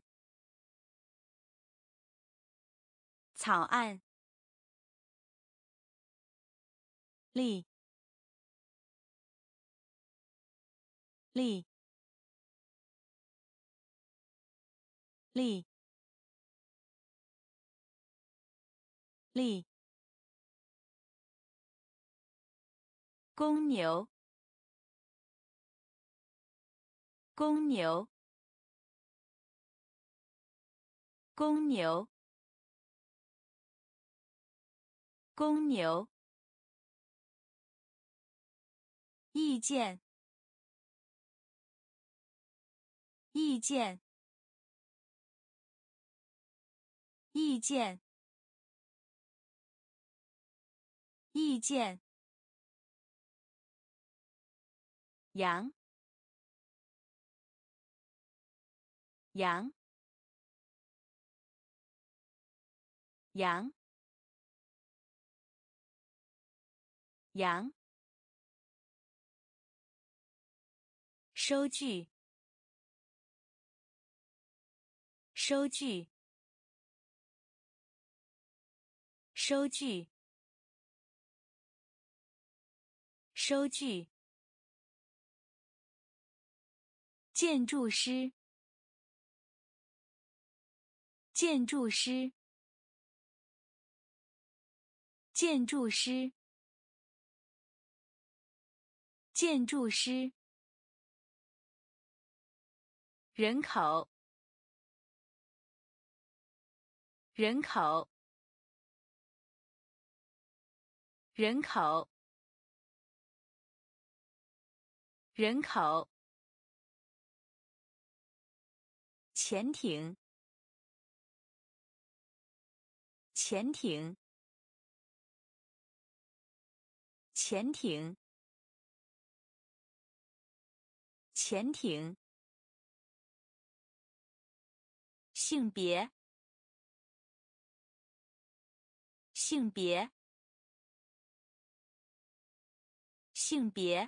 草案，立，立，立，立，公牛，公牛，公牛，公牛，意见，意见，意见，意见，羊，羊，羊，羊，收据，收据，收据，收据，建筑师，建筑师，建筑师，建筑师，人口，人口， 人口，人口。潜艇，潜艇，潜艇，潜艇。性别，性别，性别，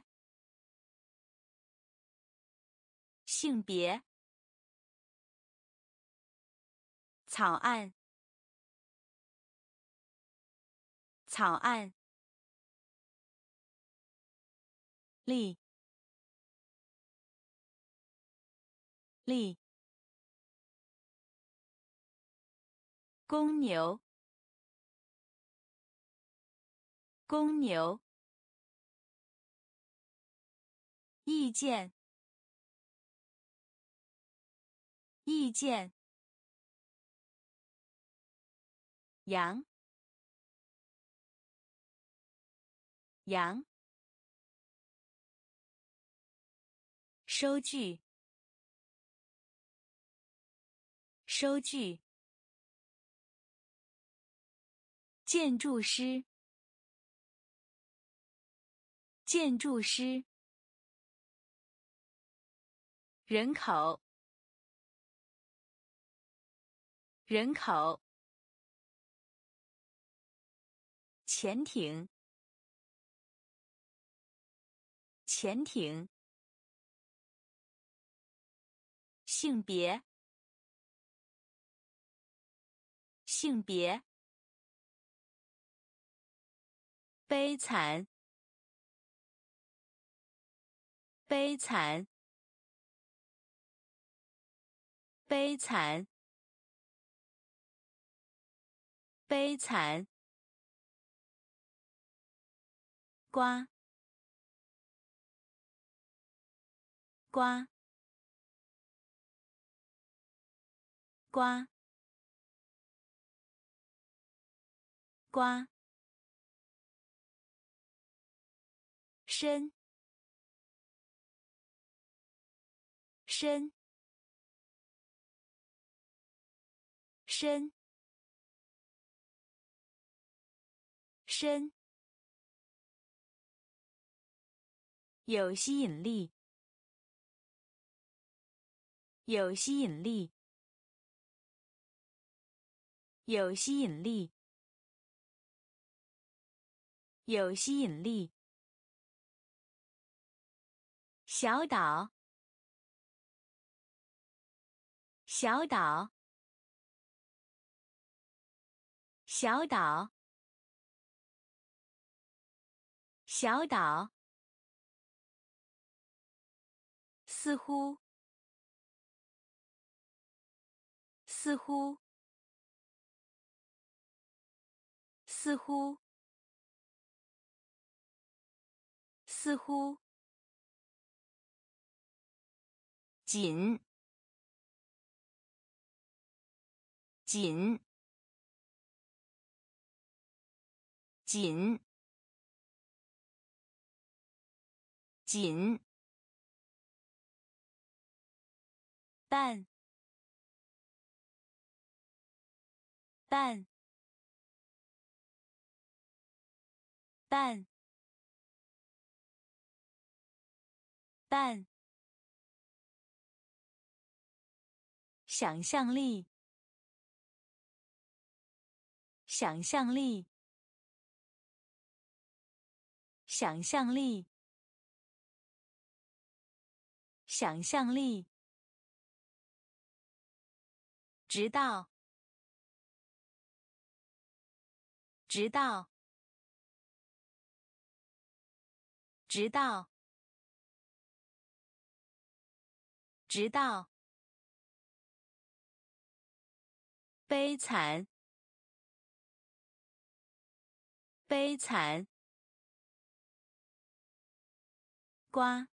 性别。草案，草案。力，力。公牛，公牛。意见，意见。羊，羊。收据，收据。建筑师，建筑师。人口，人口。潜艇，潜艇。性别，性别。悲惨，悲惨，悲惨，悲惨。瓜，瓜，瓜，瓜。深，深，深，深。有吸引力，有吸引力，有吸引力，有吸引力。小岛，小岛，小岛，小岛。似乎，似乎，似乎，似乎。紧，紧，紧，紧。蛋，蛋，蛋，蛋。想象力，想象力，想象力，想象力。直到，直到，直到，直到。悲惨，悲惨。瓜，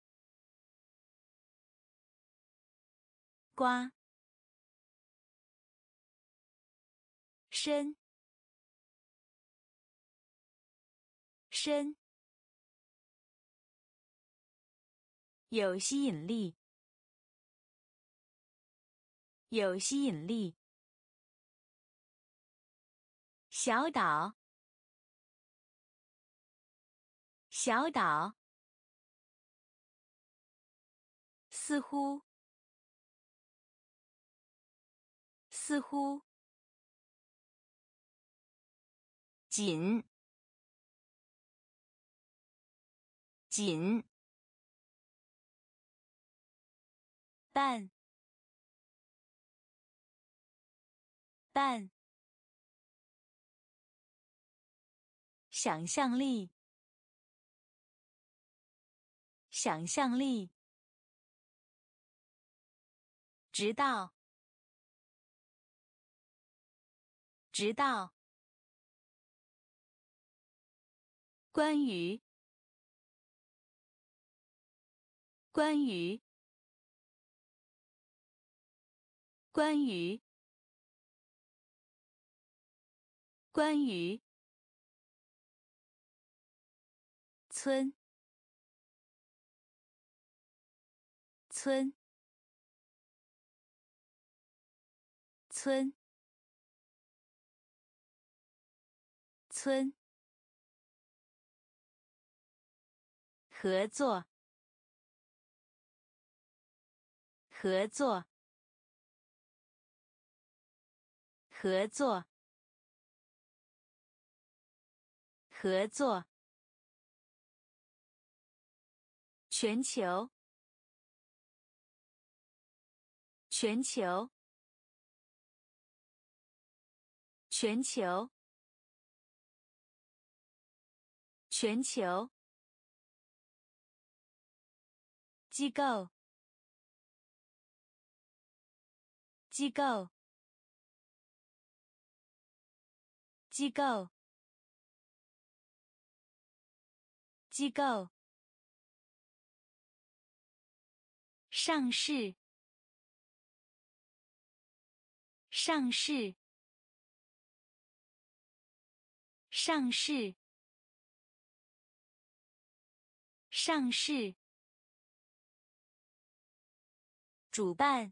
瓜。深， 深，有吸引力，有吸引力。小岛，小岛。似乎，似乎。紧，紧。半，半。想象力，想象力。直到，直到。关于，关于，关于，关于。村，村，村，村。合作，合作，合作，合作。全球，全球，全球，全球。机构，机构，机构，机构。上市，上市，上市，上市。主办，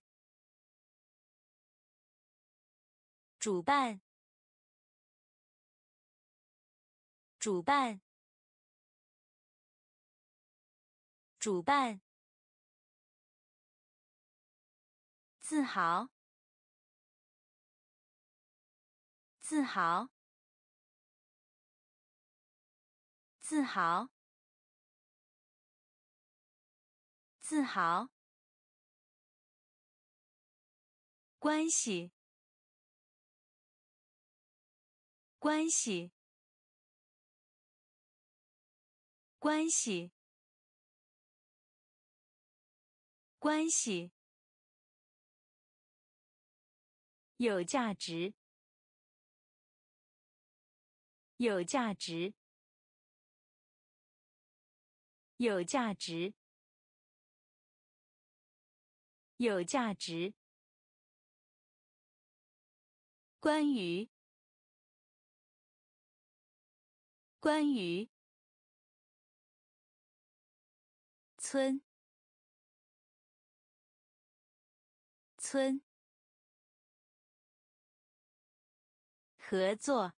主办，主办，主办。自豪，自豪，自豪，自豪。关系，关系，关系，关系。有价值，有价值，有价值，有价值。关于，关于。村，村。合作，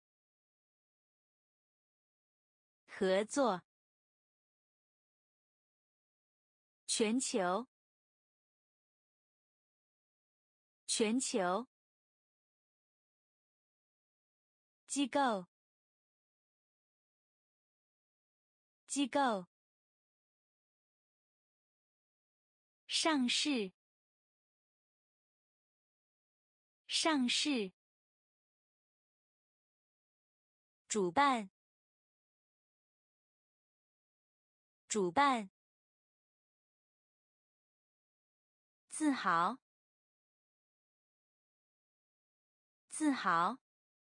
合作。全球，全球。机构，机构。上市，上市。主办，主办。自豪，自豪。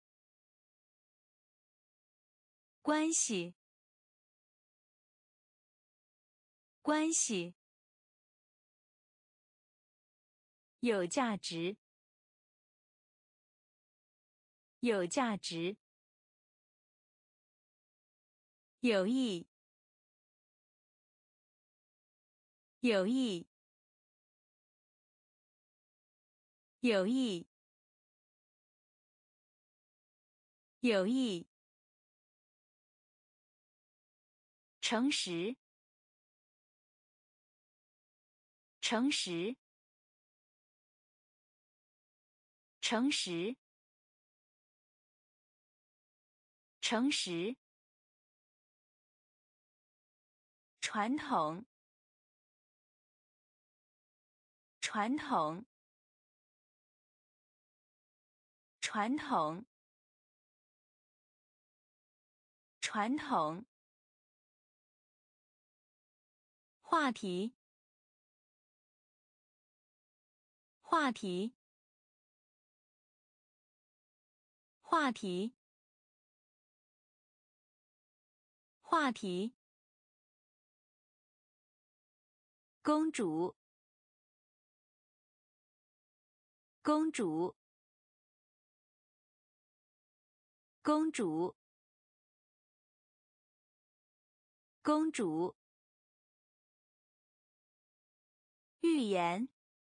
关系，关系。有价值，有价值。 有意，有意，有意，有意。诚实，诚实，诚实，诚实。传统，传统，传统，传统。话题，话题，话题，话题。公主，公主，公主，公主。预言，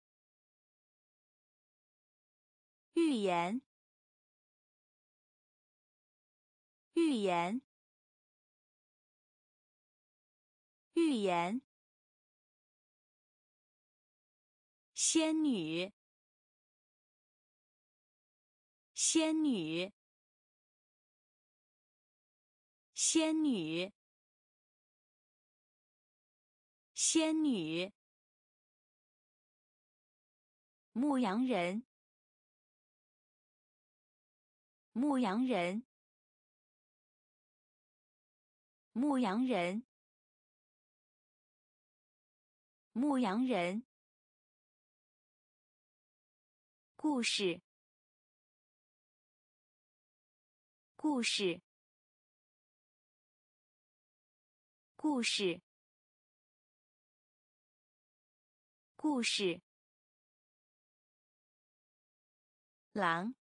预言，预言，预言。仙女，仙女，仙女，仙女。牧羊人，牧羊人，牧羊人，牧羊人。故事，故事，故事，故事。狼，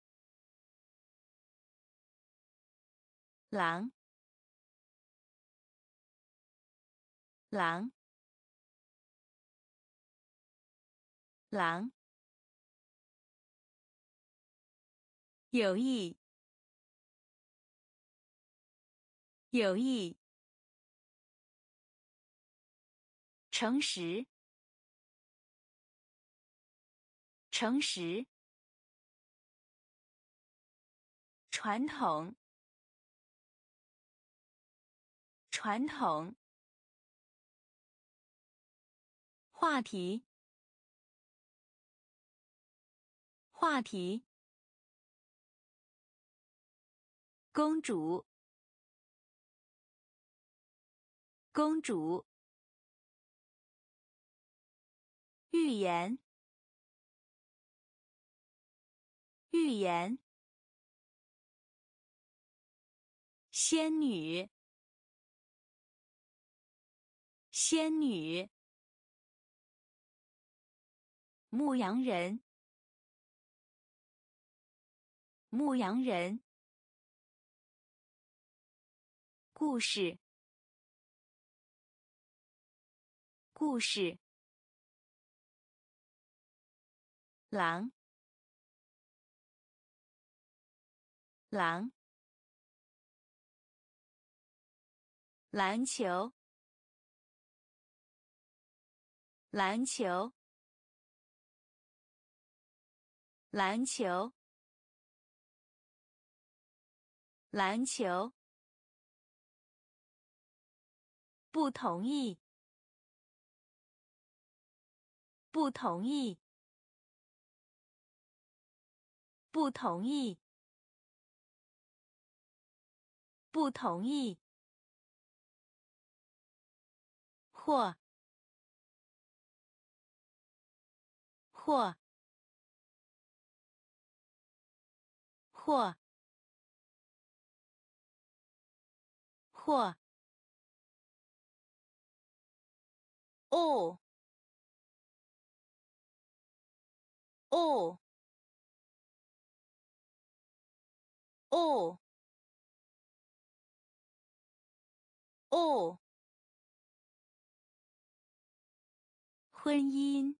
狼，狼，狼。有意，有意。诚实，诚实。传统，传统。话题，话题。公主，公主。预言，预言。仙女，仙女。牧羊人，牧羊人。故事，故事。狼，狼。篮球，篮球，篮球，篮球。不同意，不同意，不同意，不同意。或，或，或，或。哦，哦，哦。 哦，婚姻，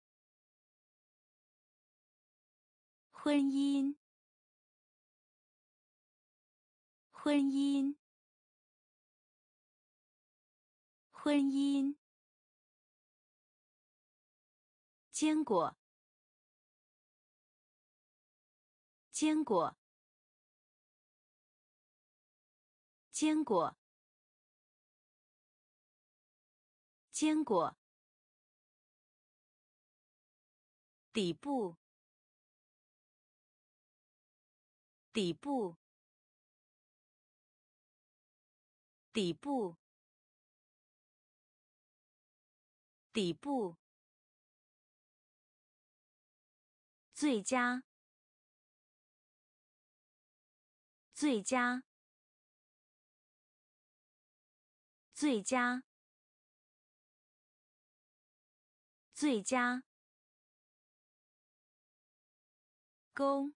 婚姻，婚姻，婚姻。坚果，坚果，坚果，坚果。底部，底部，底部，底部。最佳，最佳，最佳，最佳。公，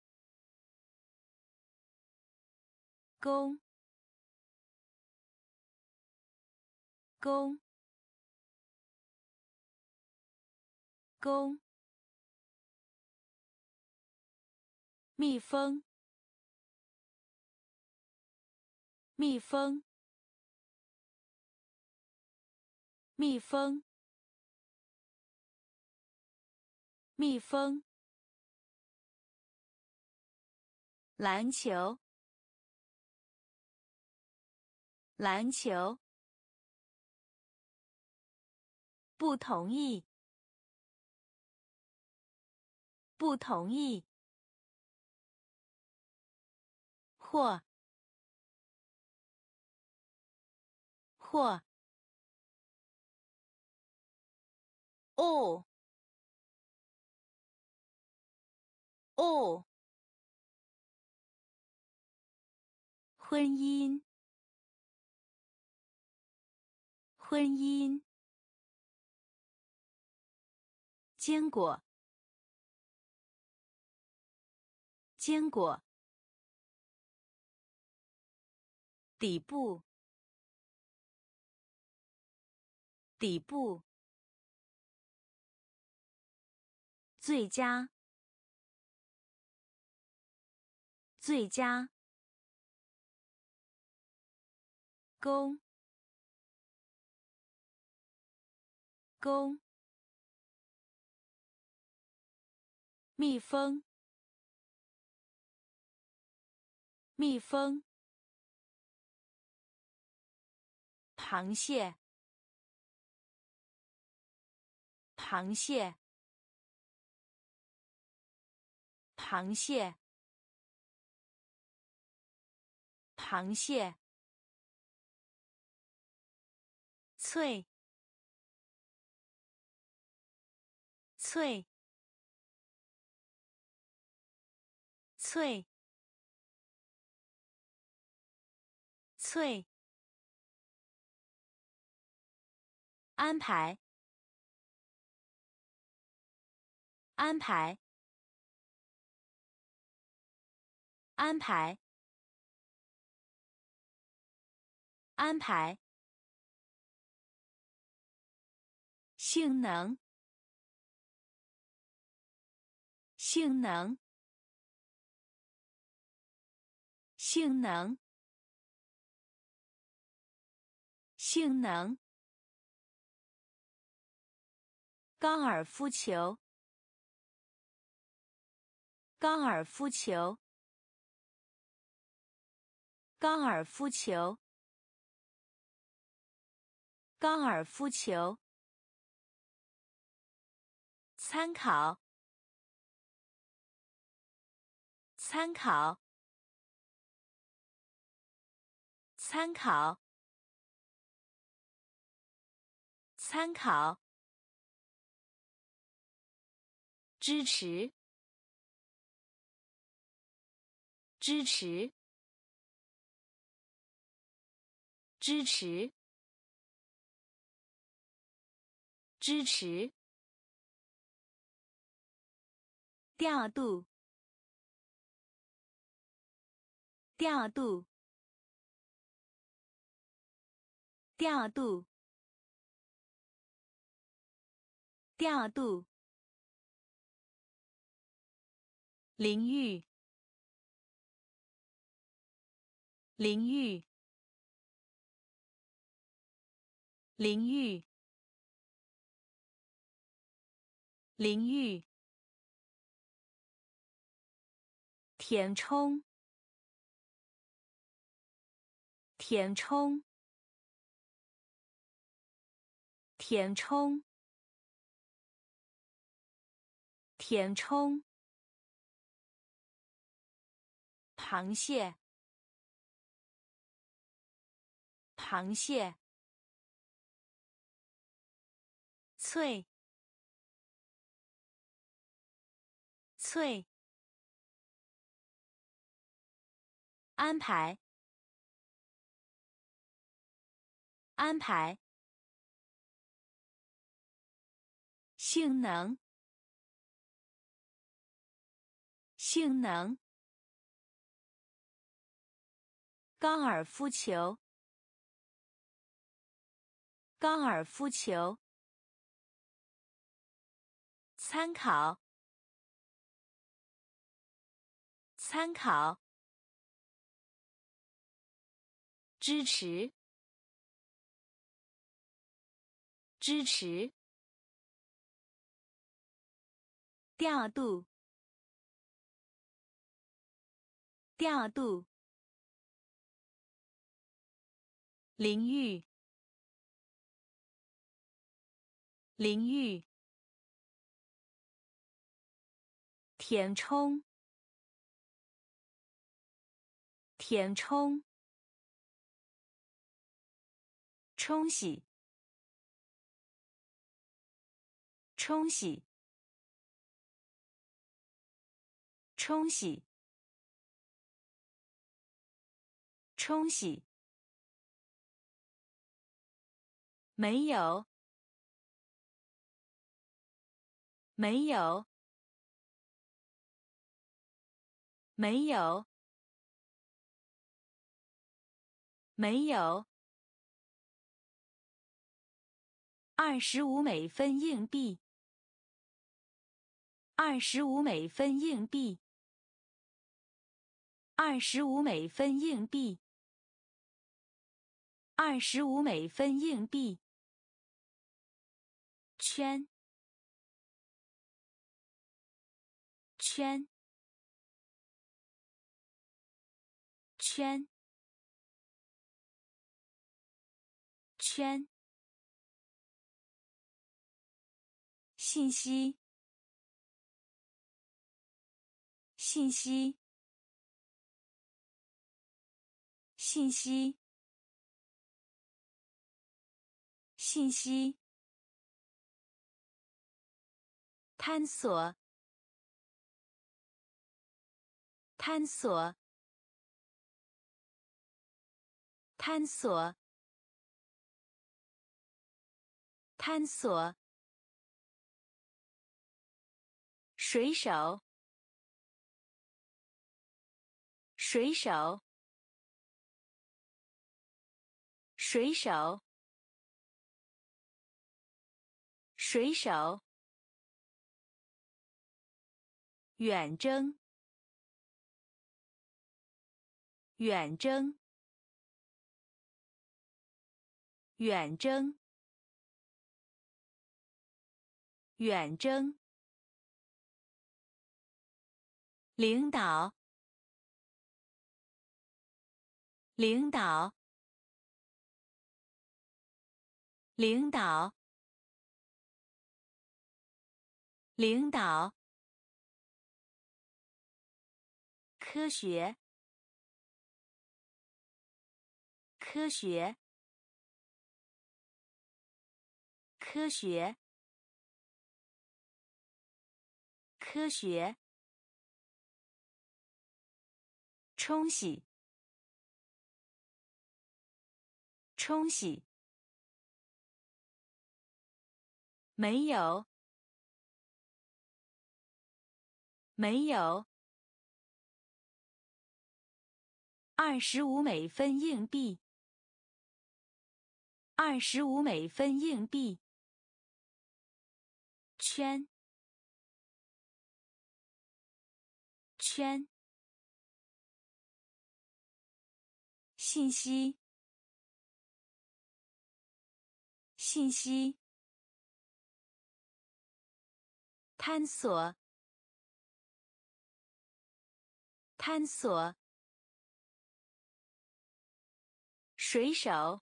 公，公，公。蜜蜂，蜜蜂，蜜蜂，蜜蜂。篮球，篮球。不同意，不同意。或，或。哦，哦。婚姻，婚姻。坚果，坚果。底部，底部。最佳，最佳。公，公。蜜蜂，蜜蜂。螃蟹，螃蟹，螃蟹，螃蟹。脆，脆，脆，脆。安排，安排，安排，安排。性能，性能，性能，性能。高尔夫球，高尔夫球，高尔夫球，高尔夫球。参考，参考，参考，参考。支持，支持，支持，支持。调度，调度， 调度，调度。淋浴，淋浴，淋浴，淋浴。填充，填充，填充，填充。螃蟹，螃蟹。脆，脆。安排，安排。性能，性能。高尔夫球，高尔夫球。参考，参考。支持，支持。调度，调度。淋浴，淋浴。填充，填充。冲洗，冲洗，冲洗，冲洗。没有，没有，没有，没有。二十五美分硬币，二十五美分硬币，二十五美分硬币，二十五美分硬币。圈，圈，圈，圈。信息，信息，信息，信息。探索，探索，探索，探索。水手，水手，水手，水手。远征，远征，远征，远征。领导，领导，领导，领导。科学，科学，科学，科学。冲洗，冲洗。没有，没有。二十五美分硬币， 二十五美分硬币。圈，圈。信息，信息。探索，探索。水手，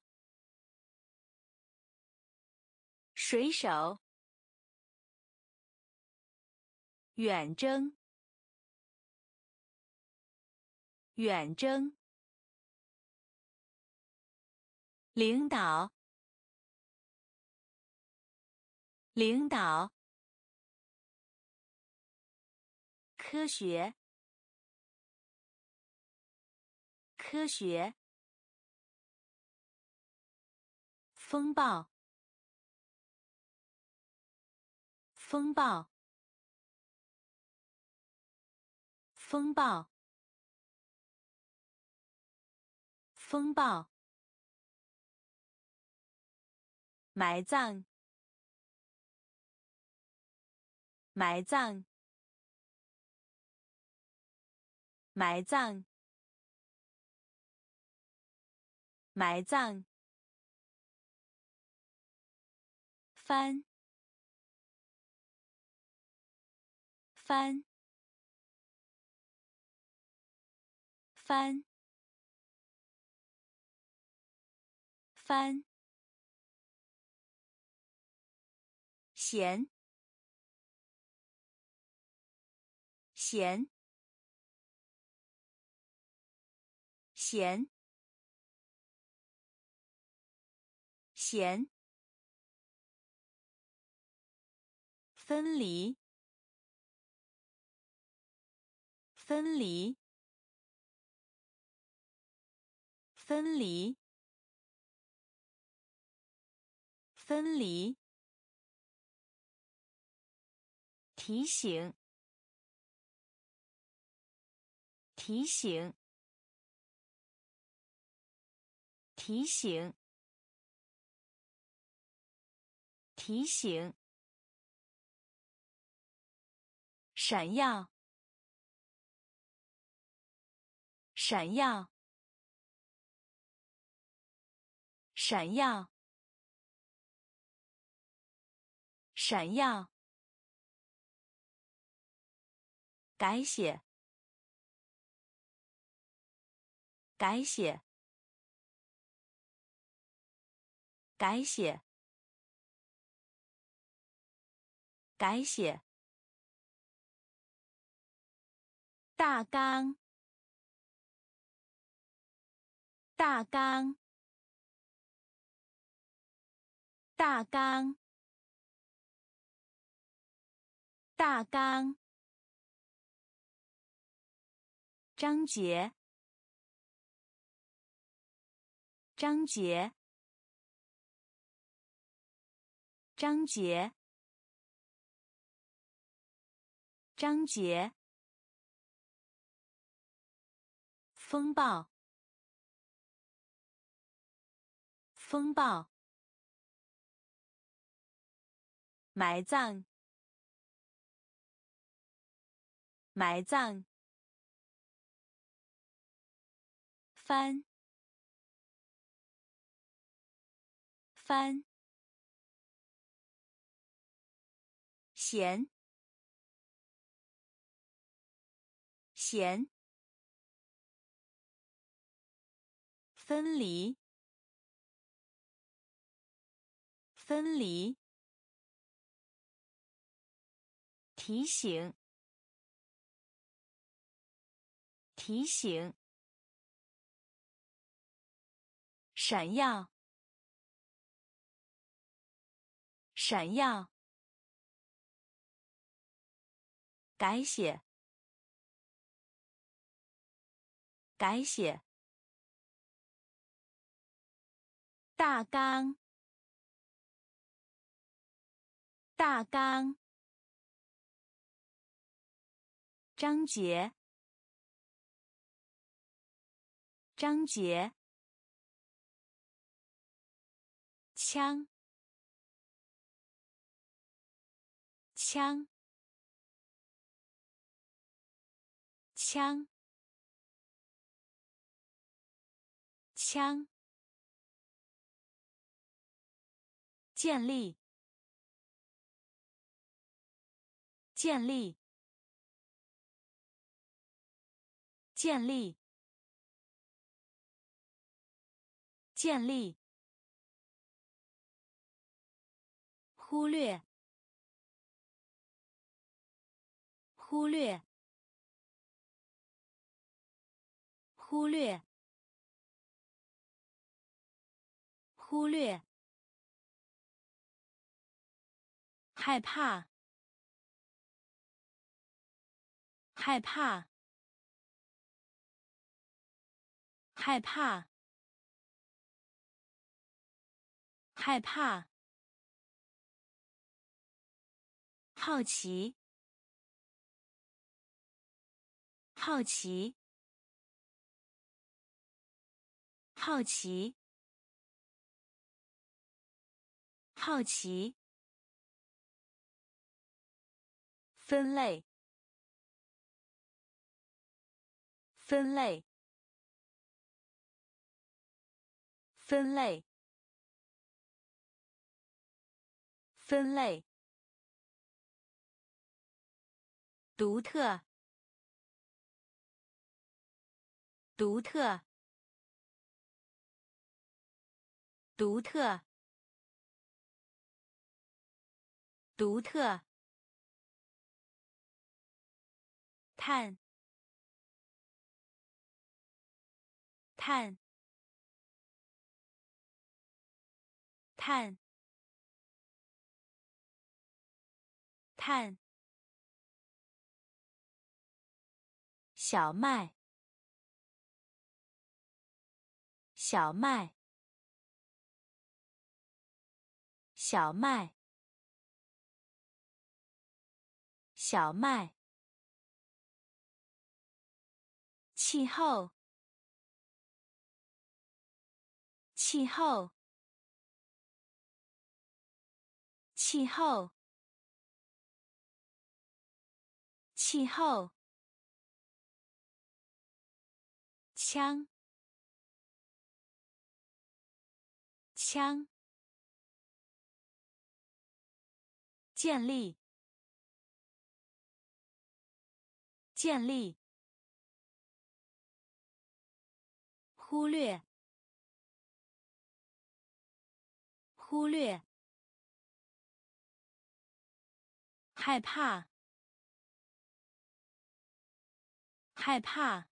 水手。远征，远征。领导，领导。科学，科学。风暴，风暴。风暴，风暴。埋葬，埋葬。埋葬，埋葬。翻，翻，翻，翻。咸，咸，咸，咸。分离，分离，分离，分离。提醒，提醒，提醒，提醒。闪耀，闪耀，闪耀，闪耀。改写，改写，改写，改写。大纲，大纲，大纲，大纲。章节，章节，章节，章节。风暴，风暴。埋葬，埋葬。翻，翻。咸，咸。分离，分离。提醒，提醒。闪耀，闪耀。改写，改写。大纲，大纲。章节，章节。 枪，枪，枪，枪，建立，建立，建立，建立，忽略，忽略，忽略，忽略，害怕，害怕，害怕，害怕，好奇，好奇，好奇，好奇，分类，分类，分类，分类，独特，独特，独特，独特，碳，碳，碳，碳，小麦，小麦，小麦，小麦，气候，气候，气候，气候，枪，枪，建立，建立，忽略，忽略，害怕，害怕，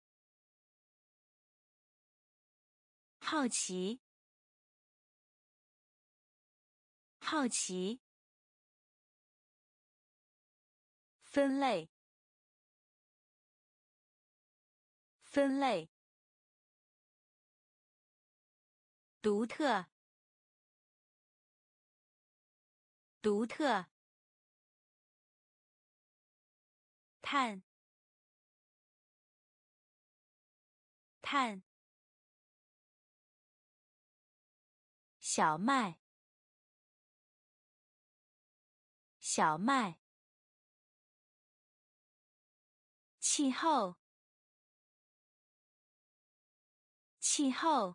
好奇，好奇，分类，分类，独特，独特，碳，碳，小麦，小麦，气候，气候，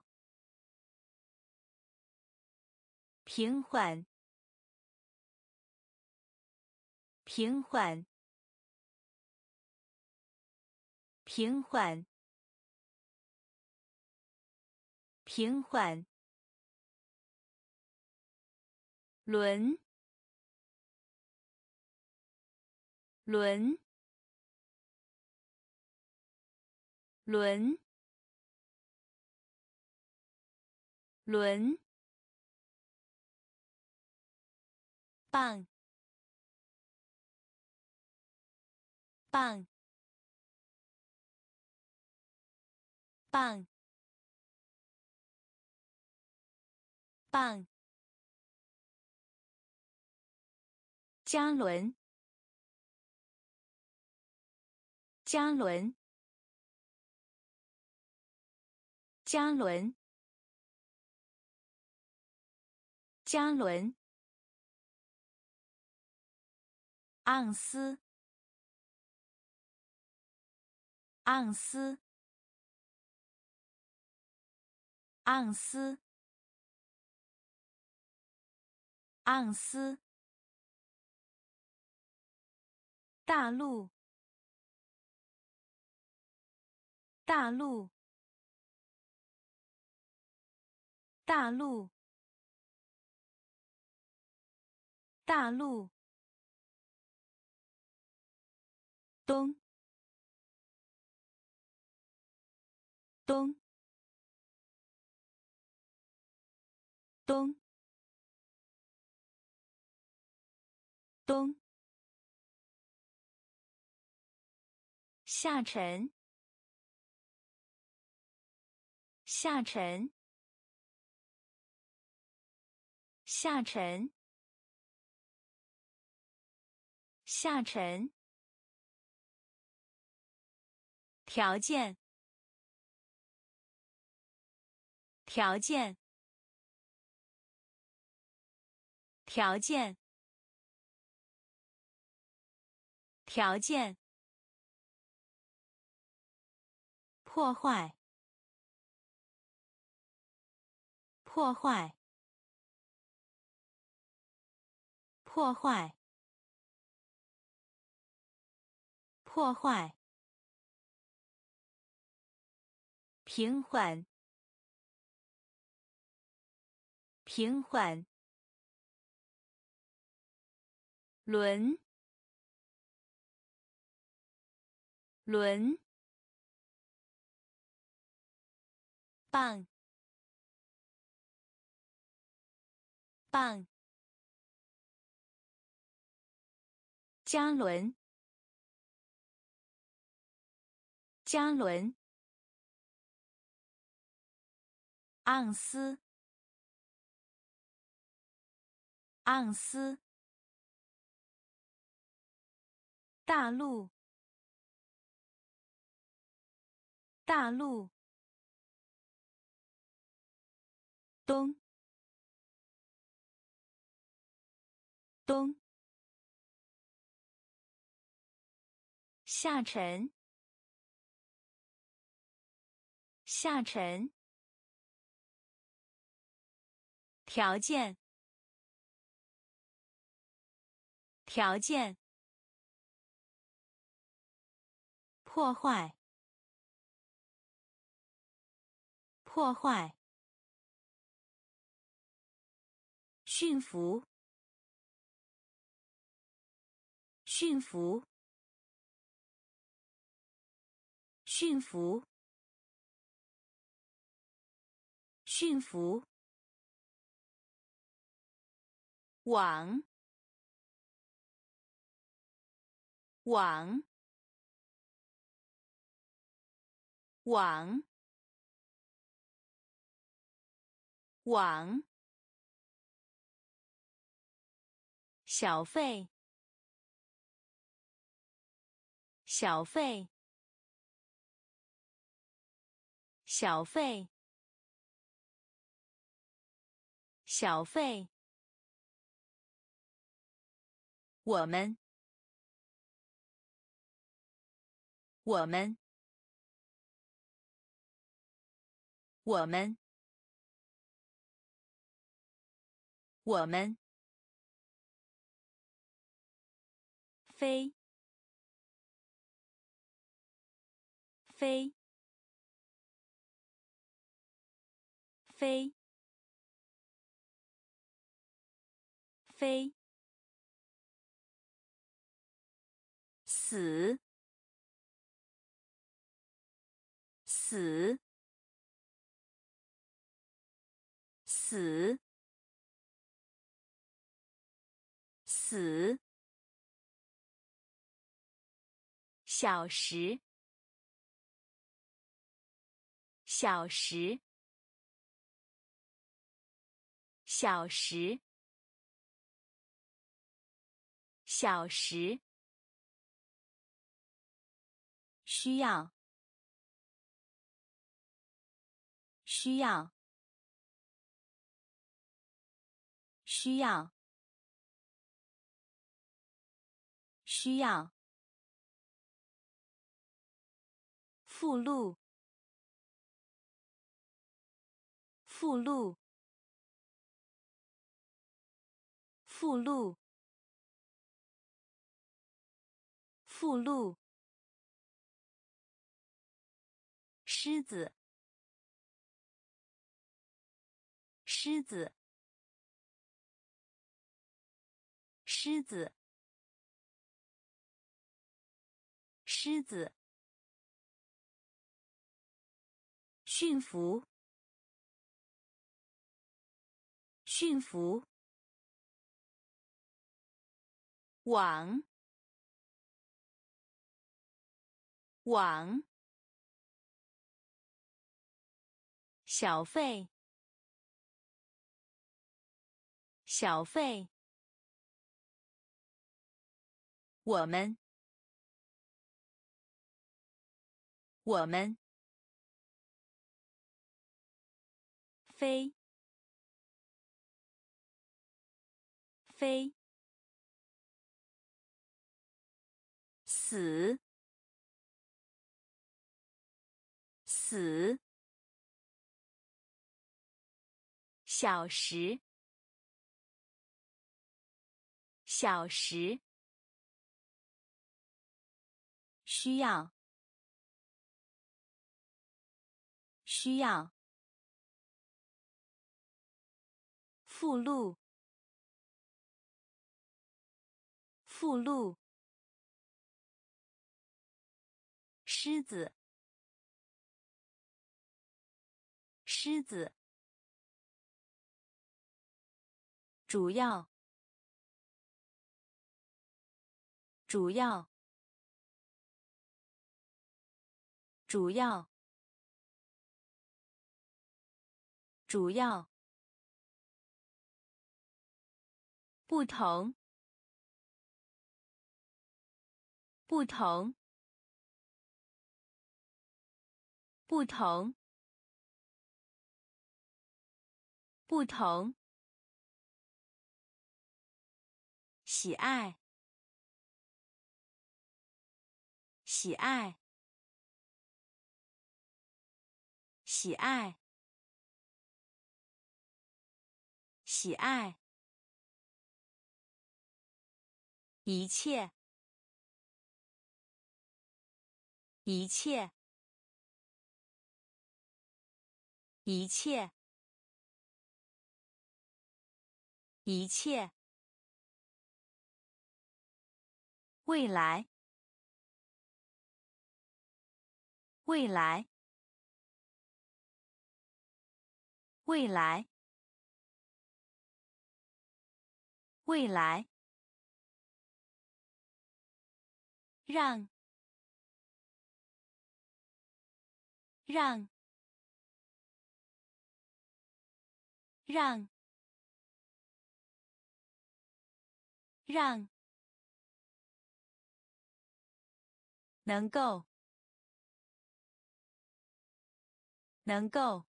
平缓，平缓，平缓，平缓，轮，轮，轮，轮，棒，棒，棒，棒，加仑，加仑，加仑， 加仑，盎司，盎司，盎司，盎司，大陆，大陆，大陆，大陆，东，东，东，东，下沉，下沉，下沉，下沉，条件，条件，条件，条件，破坏，破坏，破坏，破坏，平缓，平缓，轮，轮，棒，棒，加仑，加仑，盎司，盎司，大陆，大陆，东，东，下沉，下沉，条件，条件，破坏，破坏，驯服，驯服，驯服，驯服，网，网，网，网，小费，小费，小费，小费，我们，我们，我们，我们，飞，飞，飞，飞，死，死，死，死，小时，小时，小时，小时，需要，需要， 需要，需要。附录，附录，附录，附录。狮子，狮子，狮子，狮子。驯服，驯服。网，网。小费，小费。我们，我们。飞，飞。死，死。小时，小时。需要，需要。附录，附录。狮子，狮子。主要，主要，主要，主要。不同，不同，不同，不同。喜爱，喜爱，喜爱，喜爱。一切，一切，一切，一切。未来，未来，未来，未来。让，让，让，让。能够，能够，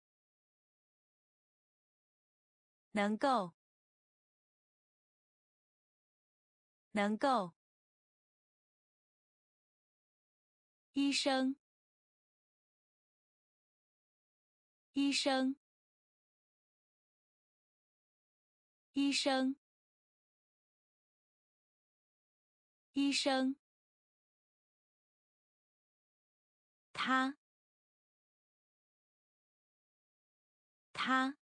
能够，能够。医生，医生，医生，医生。他，他，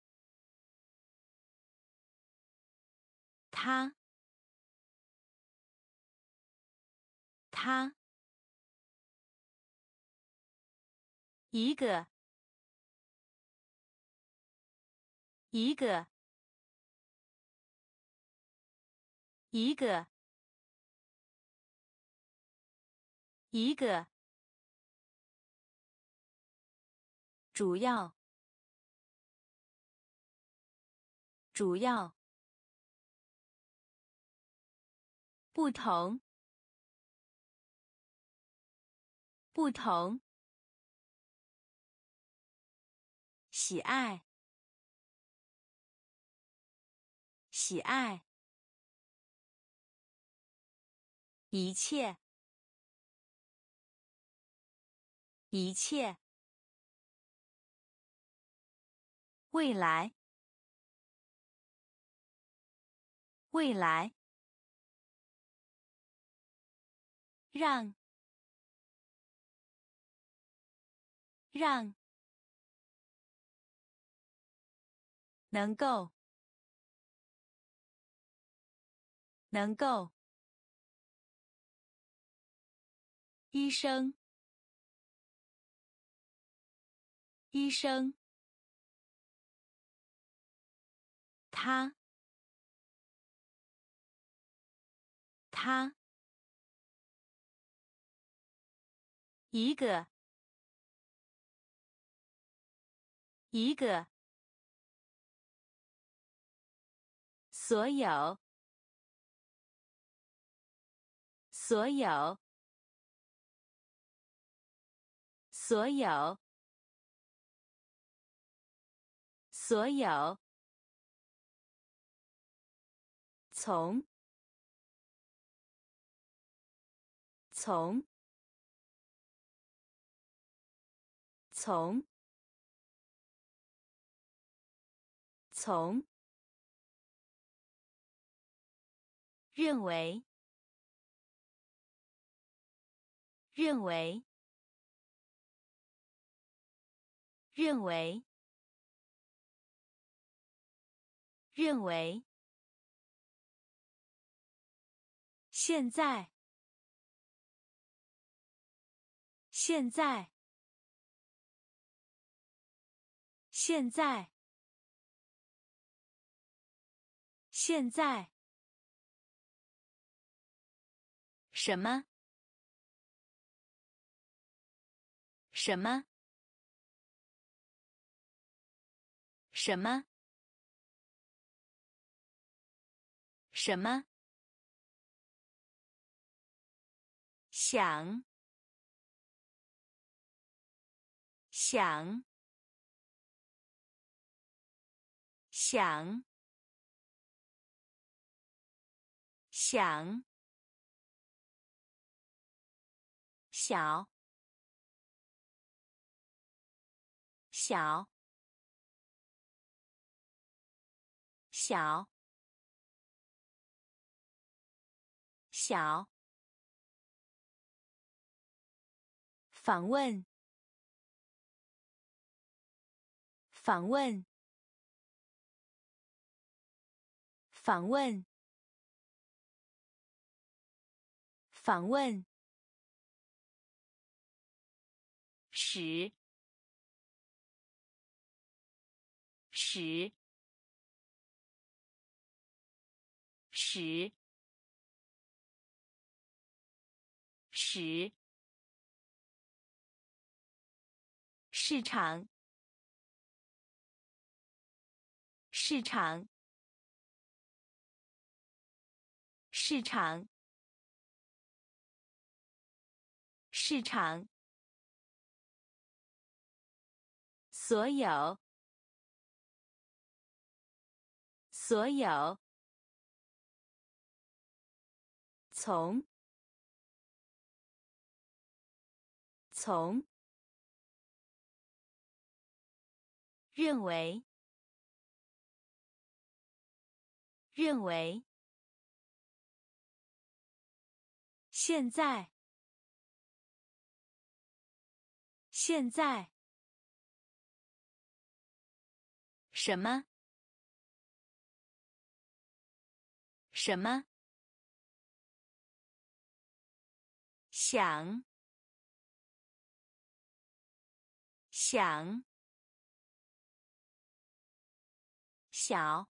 他，他。一个，一个，一个，一个。主要，主要。不同，不同。喜爱，喜喜爱，一切，一切，未来，未来，让，让，能够，能够，医生，医生，他，他，一个，一个，所有，所有，所有，所有，从，从，从，从，认为，认为，认为，认为，现在，现在，现在，现在，什么？什么？什么？什么？想，想，想，想，小，小，小，小，访问，访问，访问，访问，使，使，使，使，市场，市场，市场，市场，所有，所有，从，从，认为，认为，现在，现在，什么？什么？想，想，小，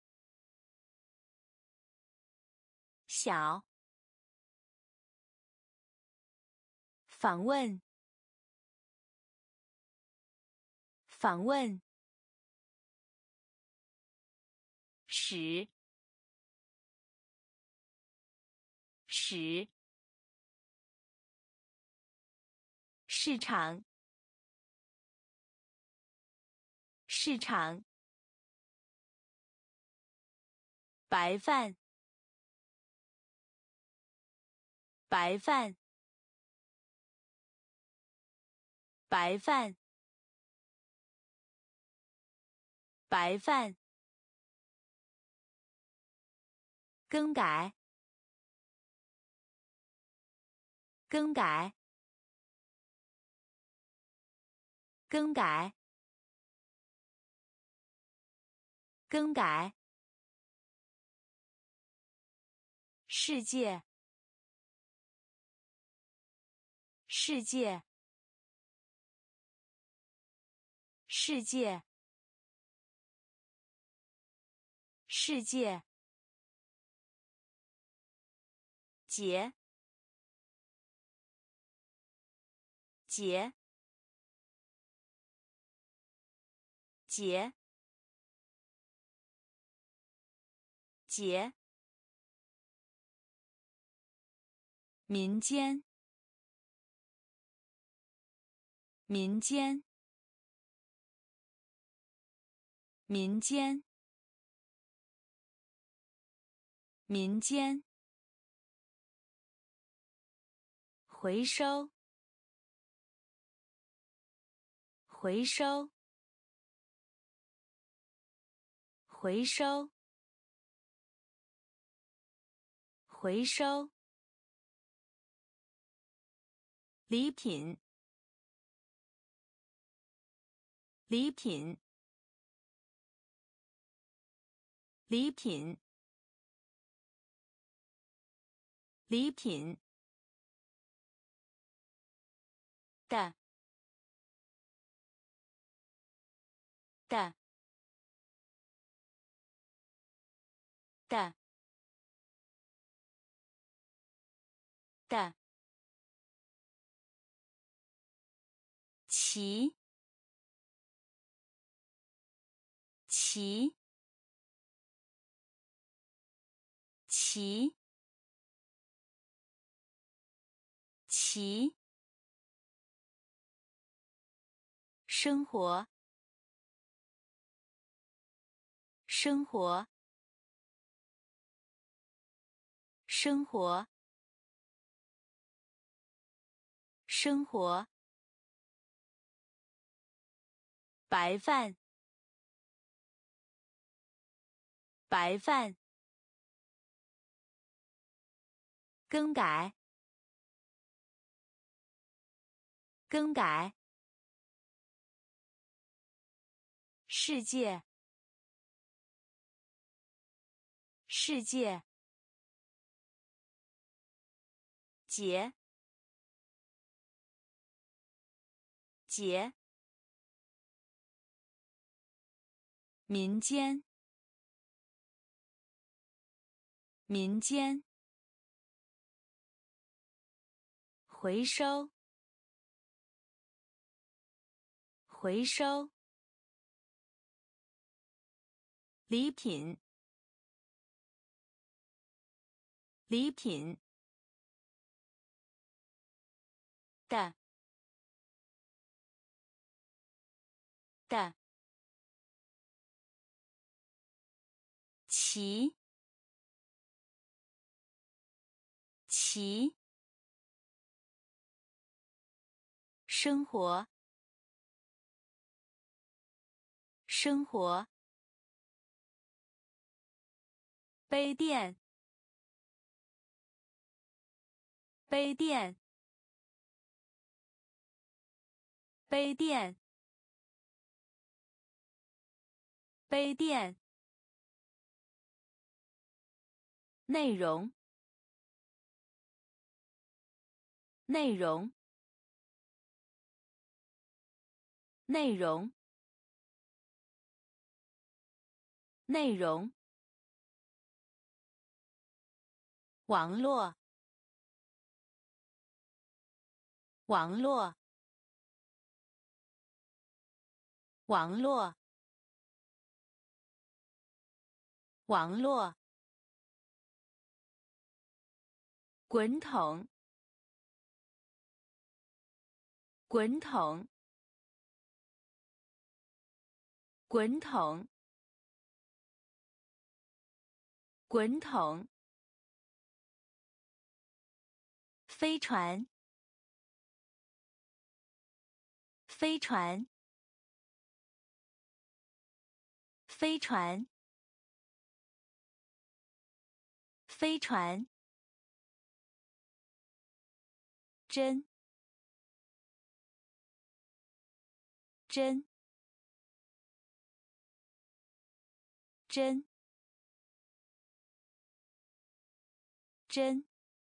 小，访问，访问，使，使，市场，市场， 白饭，白饭，白饭，白饭。更改，更改，更改，更改。世界，世界，世界，世界。节，节，节，节。民间，民间，民间，民间。回收，回收，回收，回收。礼品，礼品，礼品，礼品。的，的，的，的。骑，骑，骑，骑。生活，生活，生活，生活。白饭，白饭。更改，更改。世界，世界。节，节。民间，民间。回收，回收。礼品，礼品。的，的。骑，骑。生活，生活。杯垫，杯垫，杯垫，杯垫。内容，内容，内容，内容。网络，网络，网络，网络。滚筒，滚筒，滚筒， 滚筒，飞船，飞船，飞船，飞船，针，针，针，针，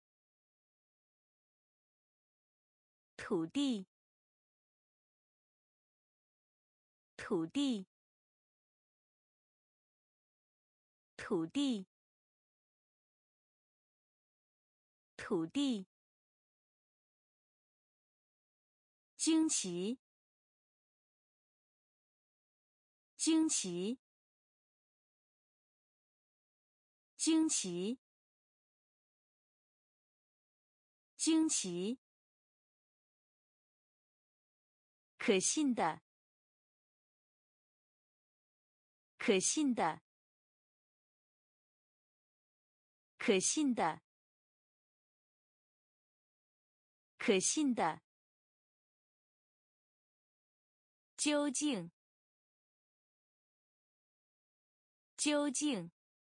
土地，土地，土地，土地，惊奇，惊奇，惊奇，惊奇，可信的，可信的，可信的，可信的，究竟，究竟，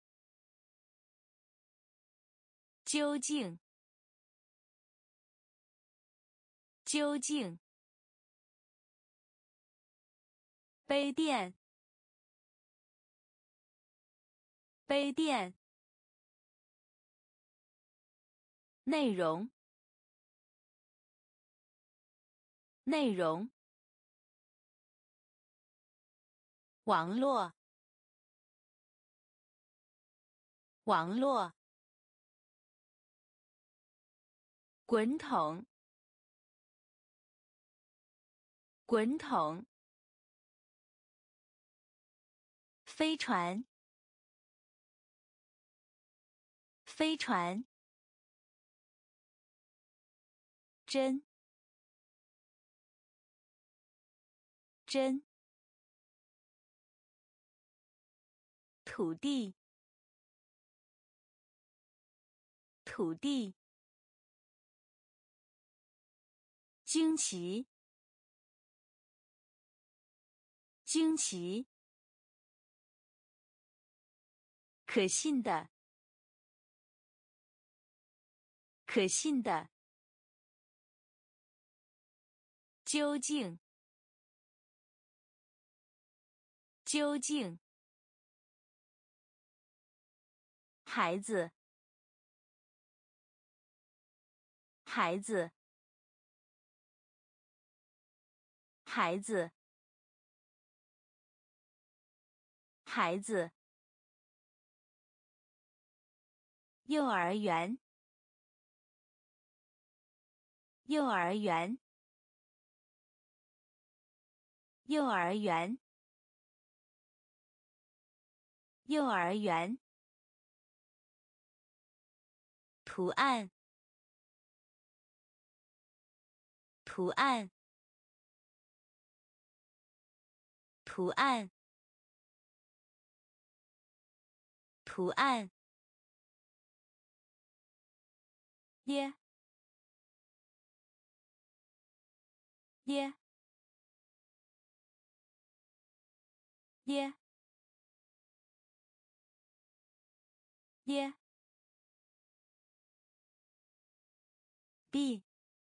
究竟，究竟，杯垫，杯垫，内容，内容，网络，网络，滚筒，滚筒，飞船，飞船，针，针，土地，土地，惊奇，惊奇，可信的，可信的，究竟，究竟，孩子，孩子，孩子，孩子，幼儿园，幼儿园，幼儿园，幼儿园，图案，图案，图案，图案，耶，耶，耶，耶，b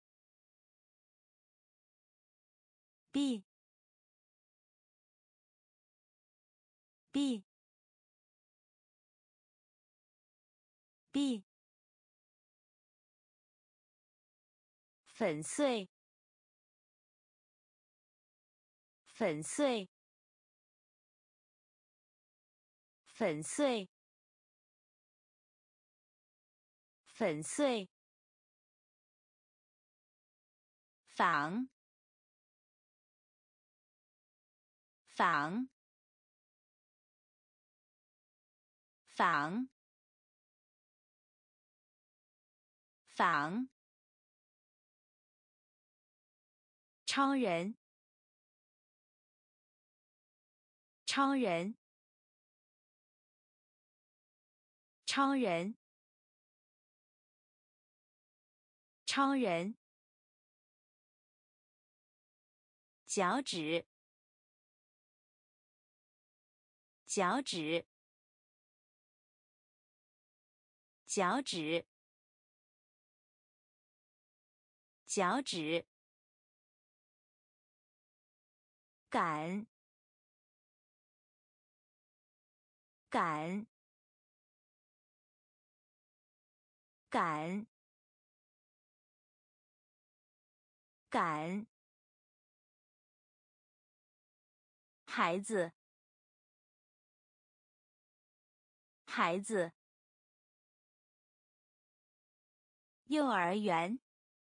b b b 粉碎，粉碎，粉碎，粉碎，仿，仿，仿，仿，超人，超人， 超人，超人，脚趾，脚趾，脚趾，脚趾，赶，赶，赶，赶，孩子，孩子，幼儿园，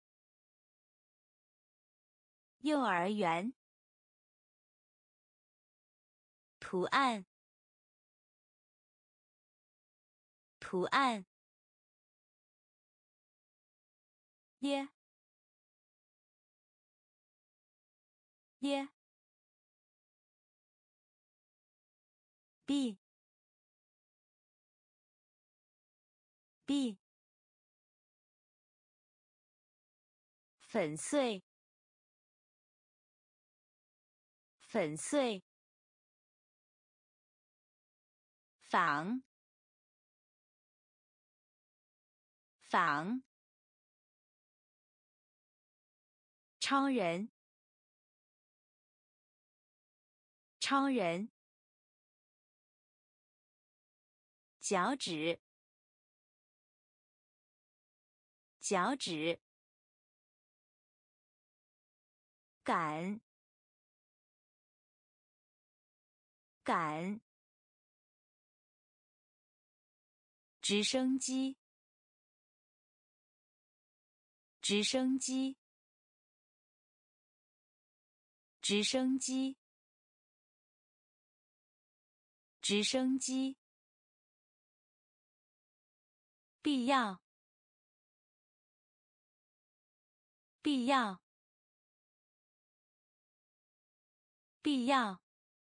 幼儿园，图案，图案，耶，耶，b b 粉碎，粉碎，仿，仿，超人，超人，脚趾，脚趾，赶，赶，直升机，直升机，直升机，直升机，必要，必要，必要，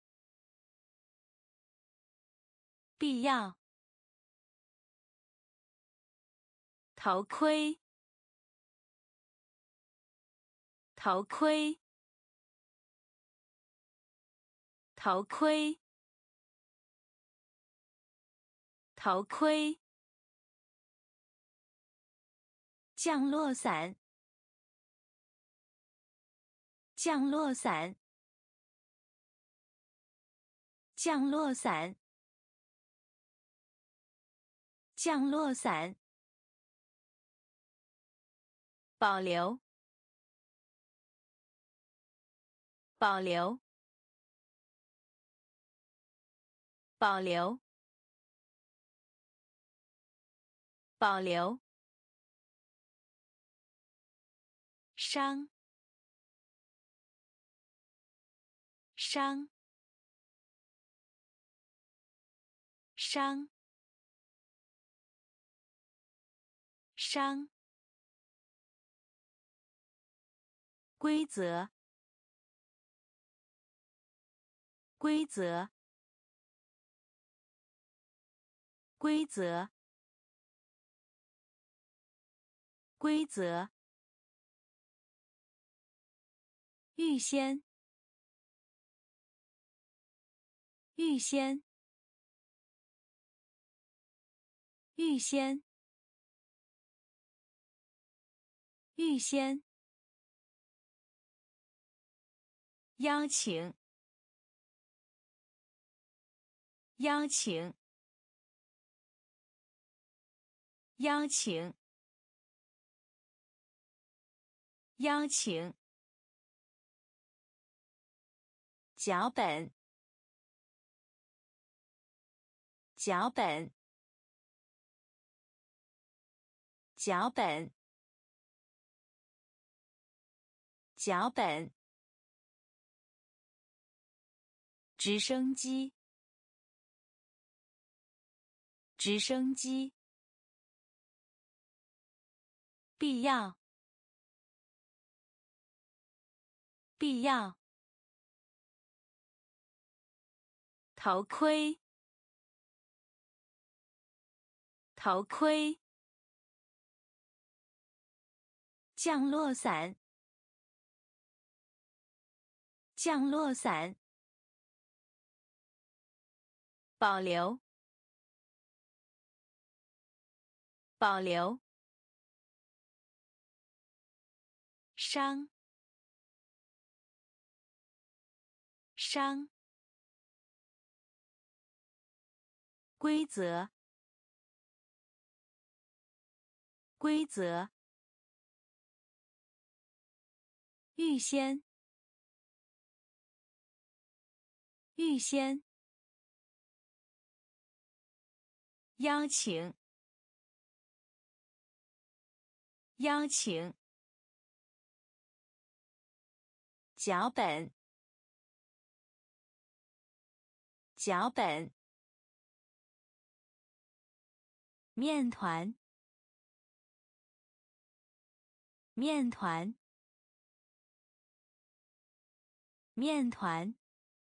必要，头盔，头盔，头盔，头盔，降落伞，降落伞，降落伞，降落伞，保留，保留，保留，保留，伤，伤，伤，伤，规则，规则，规则，规则，预先，预先，预先，预先，邀请，邀请，邀请，邀请，脚本，脚本，脚本，脚本，直升机，直升机，必要，必要，头盔， 头盔，降落伞，降落伞，保留，保留，伤，伤，规则，规则，预先，预先，邀请，邀请，脚本，脚本，面团，面团，面团，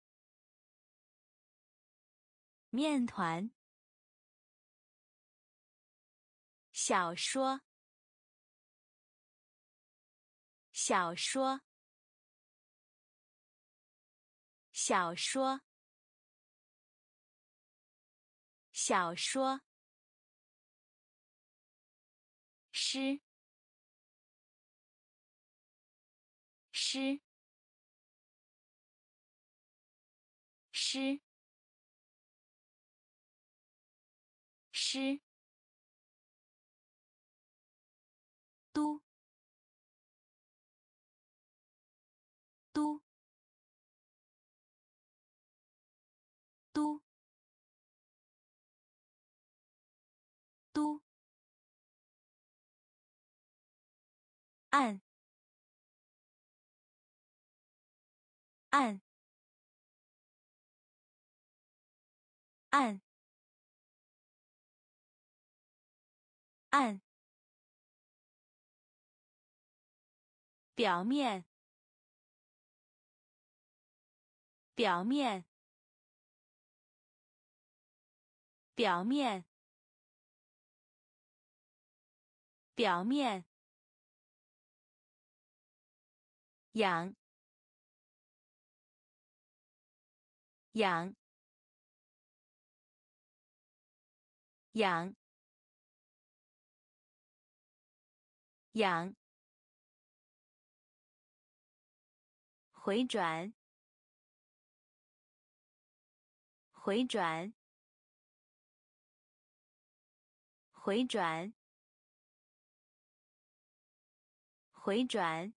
面团，小说，小说，小说，小说，诗，诗，诗，诗，都，都，都，都，按，按，按，按，表面，表面，表面，表面，养，养，养，养，回转，回转，回转，回转，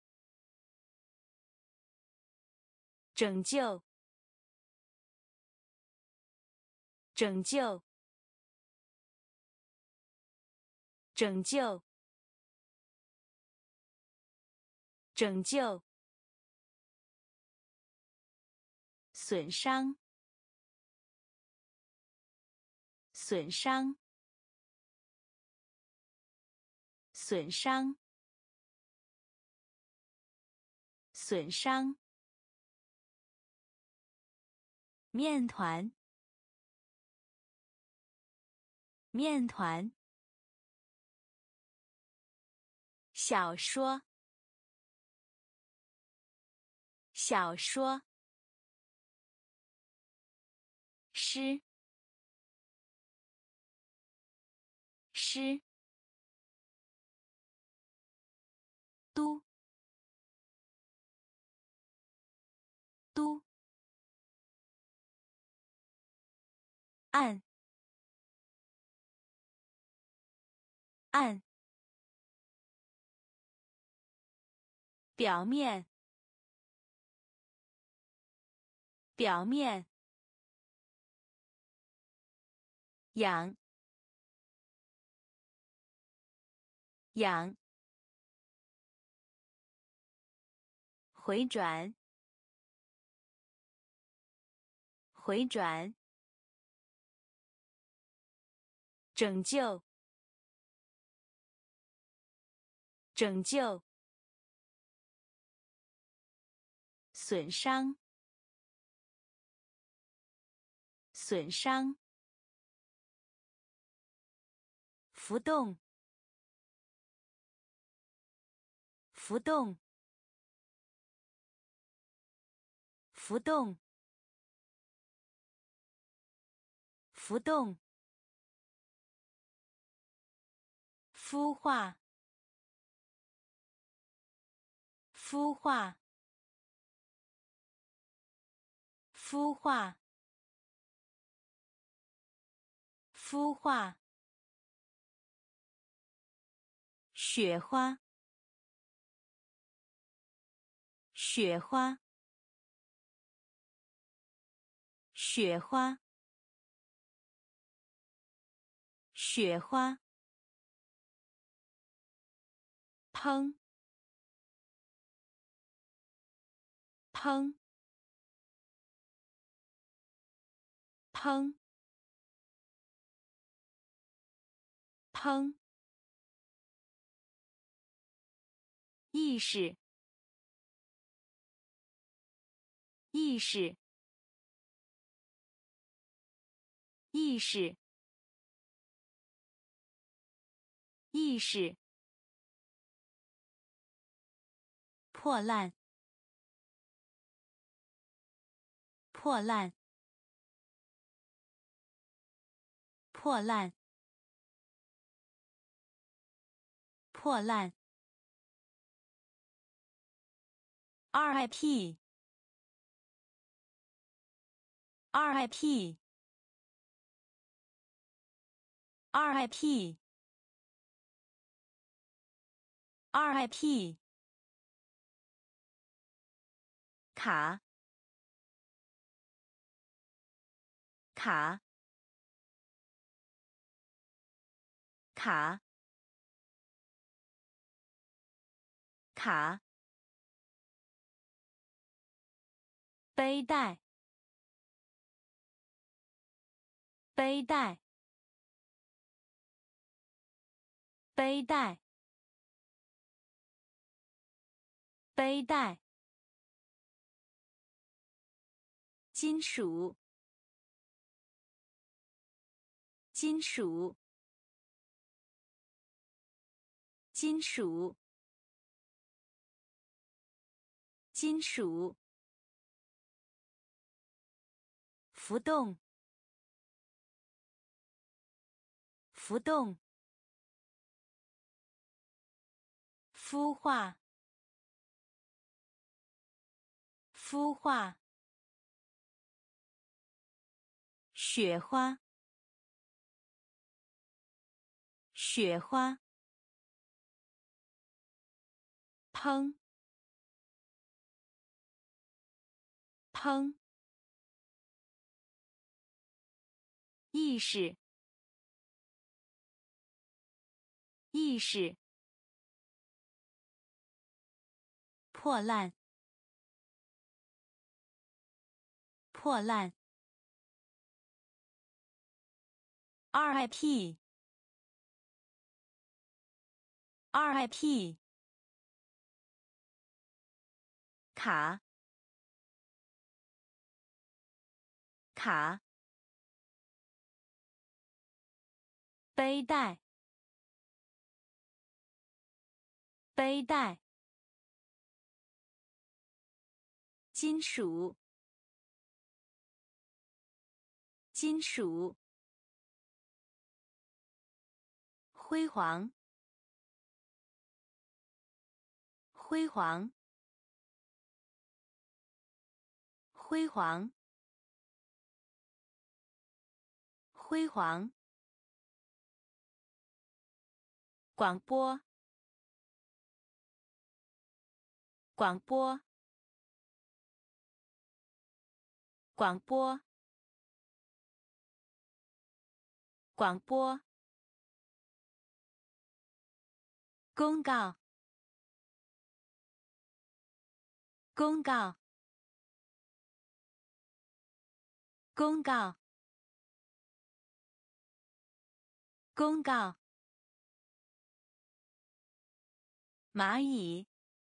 拯救，拯救，拯救，拯救，损伤，损伤，损伤，损伤，面团，面团，小说，小说，诗，诗，都，都，按，按，表面，表面，养，养，回转，回转，拯救，拯救，损伤，损伤， 浮动，浮动，浮动，浮动，孵化，孵化，孵化，孵化，雪花，雪花，雪花，雪花，砰，砰，砰，砰，意识，意识，意识，意识，破烂，破烂，破烂，破烂。R I P R I P R I P R I P 卡卡卡卡背带背带背带背带金属金属金属金属浮动浮动孵化孵化雪花雪花砰砰意识意识破烂破烂 R I P R I P 卡卡背带背带金属金属辉煌辉煌辉煌辉煌广播广播广播广播公告公告公告公告蚂蚁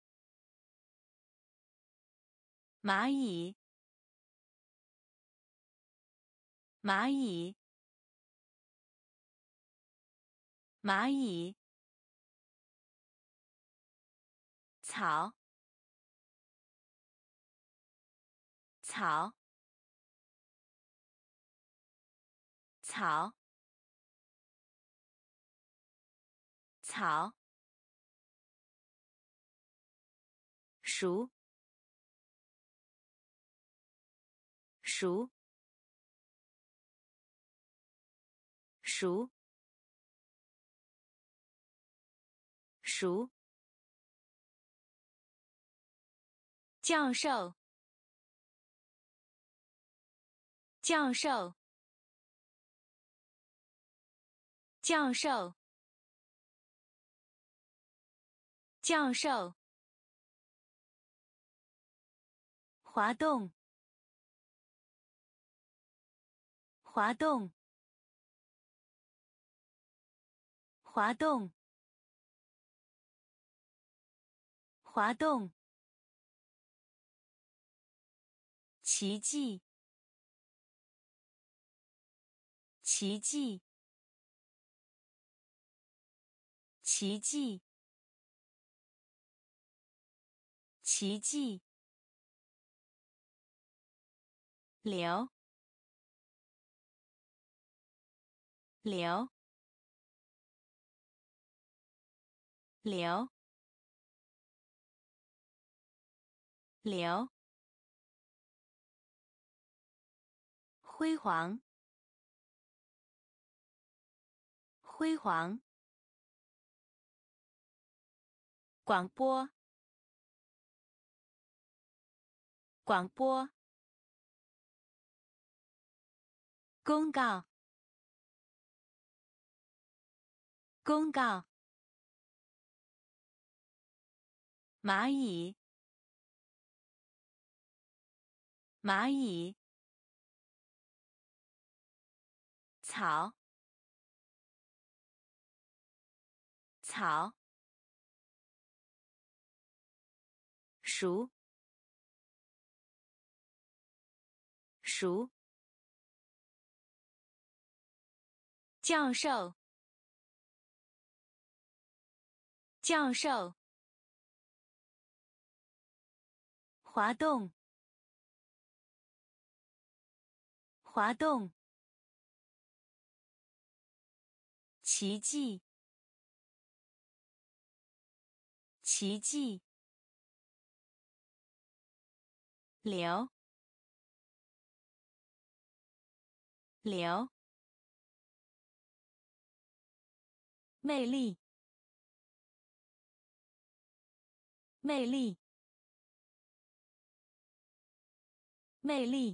蚂蚁蚂蚁蚂蚁，草，草，草，草，熟，熟，熟，熟，教授，教授，教授，教授，滑动，滑动，滑动，滑动，奇迹，奇迹，奇迹，奇迹，流，流，流，流，辉煌，辉煌，广播，广播，公告，公告，蚂蚁，蚂蚁，草，草，熟，熟，教授，教授，滑动，滑动，奇迹，奇迹，流，流，魅力，魅力，魅力，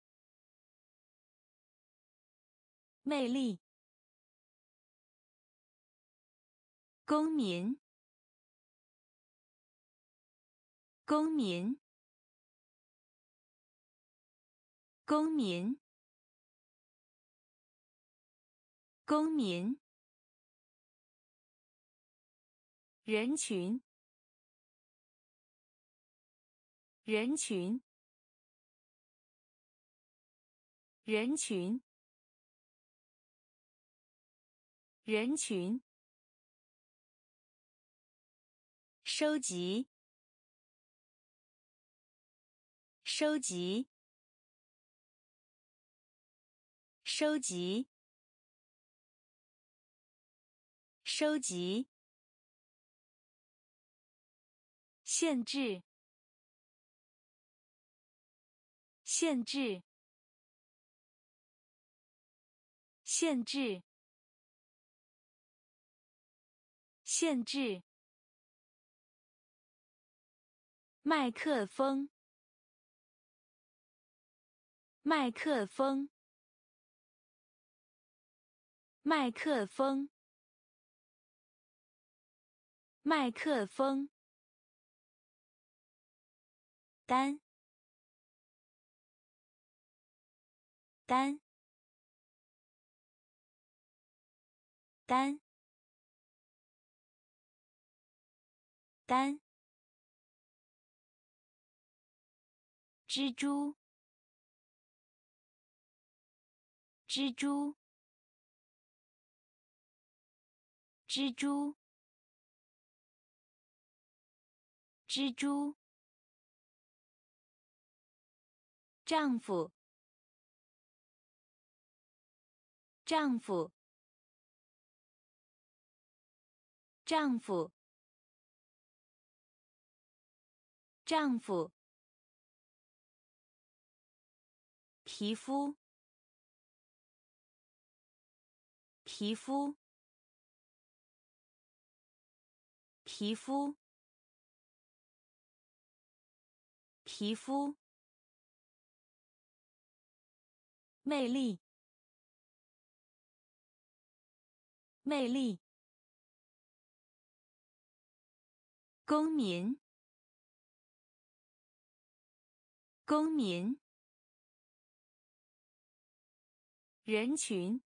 魅力，公民，公民，公民，公民，人群，人群，人群，人群，收集，收集，收集，收集，限制，限制，限制，限制，麦克风，麦克风，麦克风，麦克风，单，单，单，单，蜘蛛，蜘蛛， 蜘蛛，蜘蛛。丈夫，丈夫，丈夫，丈夫。皮肤，皮肤，皮肤，皮肤。魅力，魅力。公民，公民。人群，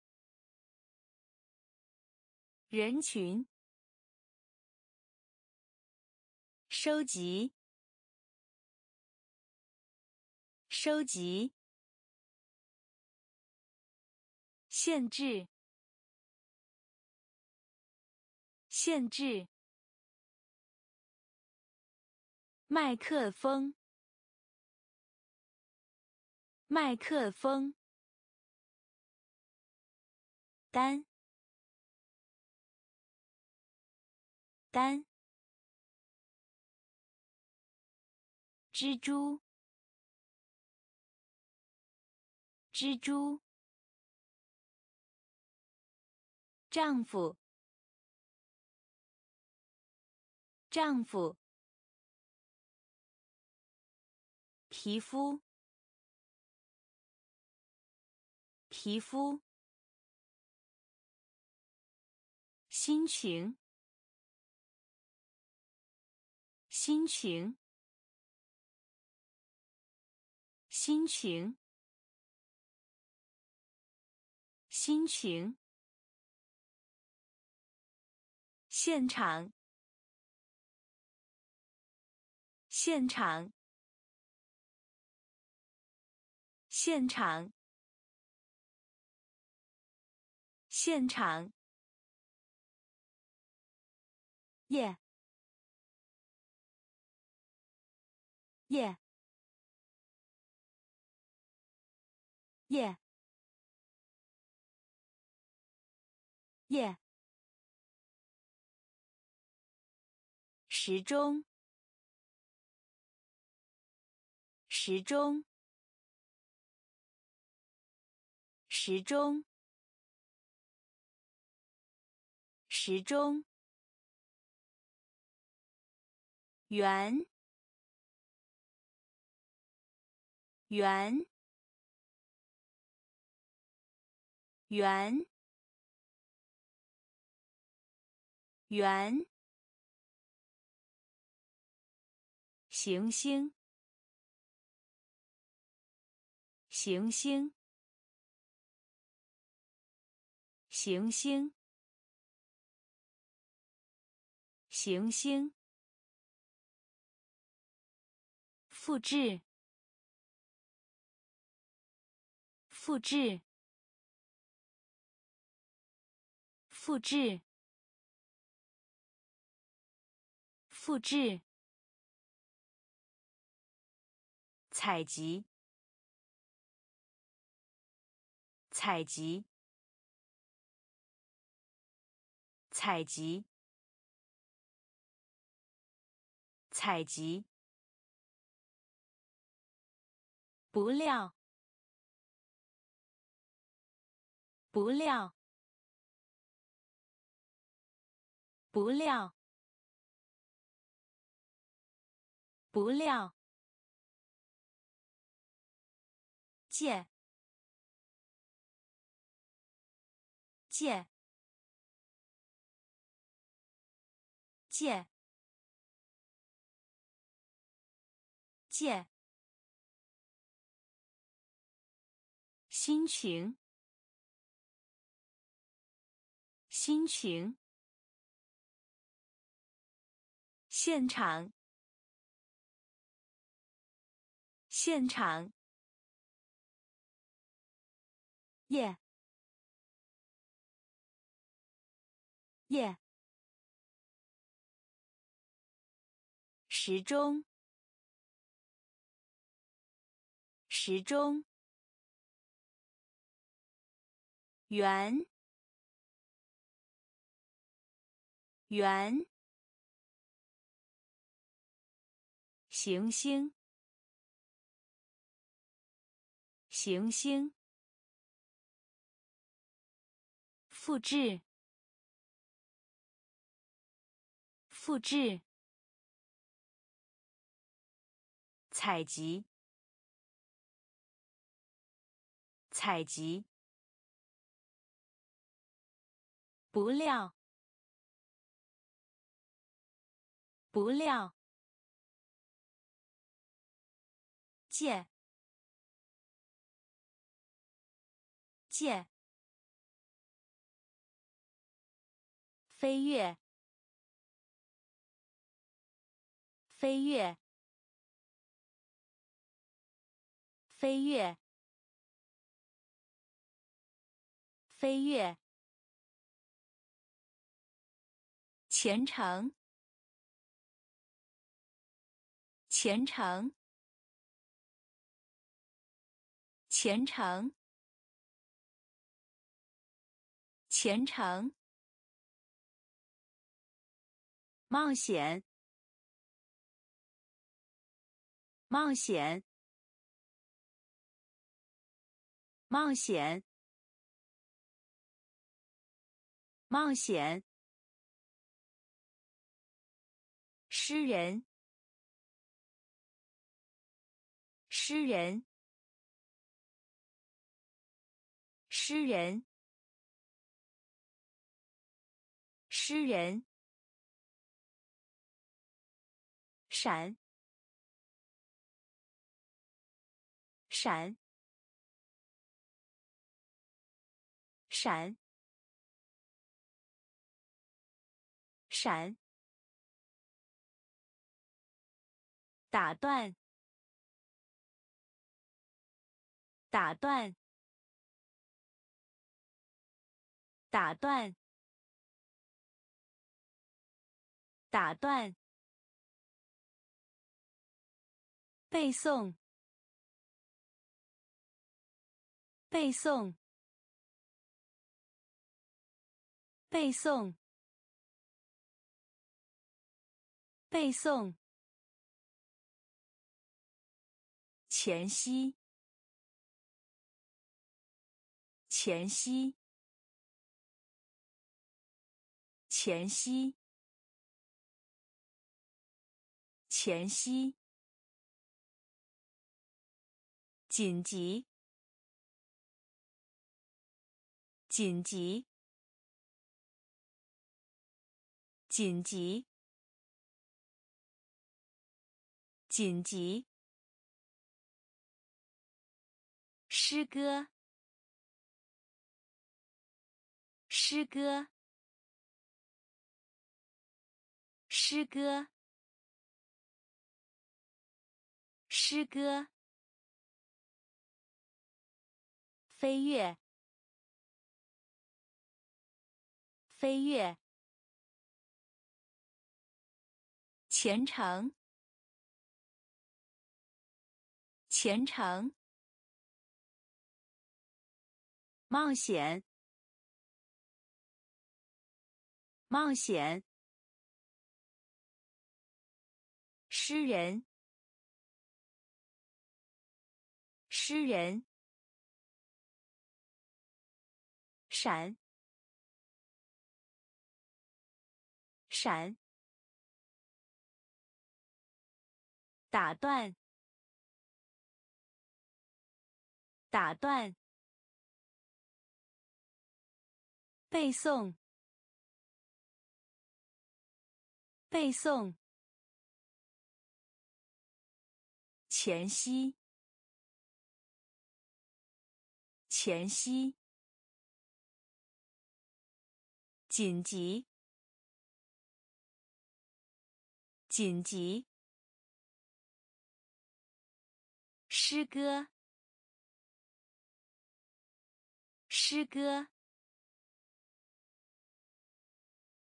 人群。收集，收集。限制，限制。麦克风，麦克风。单，单。蜘蛛，蜘蛛。丈夫，丈夫。皮肤，皮肤。心情，心情，心情，心情。现场，现场，现场，现场。耶，耶，耶，耶。时钟，时钟，时钟，时钟。圆，圆，圆，圆。行星，行星，行星，行星。复制，复制，复制，复制。采集，采集，采集，采集。不料，不料，不料，不料。借，借，借，借。心情，心情。现场，现场。耶， 夜，时钟，时钟，圆，圆，行星，行星，复制，复制，采集，采集，不料，不料，借，借，飞跃，飞跃，飞跃，飞跃，虔诚，虔诚，虔诚，虔诚，冒险，冒险，冒险，冒险，诗人，诗人，诗人，诗人，闪，闪，闪，闪，打断，打断，打断，打断，背诵，背诵，背诵，背诵，前夕，前夕，前夕，前夕，紧急，紧急，紧急，紧急，诗歌，诗歌，诗歌，诗歌，飞跃，飞跃，虔诚，虔诚，冒险，冒险，诗人，诗人，闪，闪，打断，打断，背诵，背诵，前夕，前夕，紧急，紧急，诗歌，诗歌，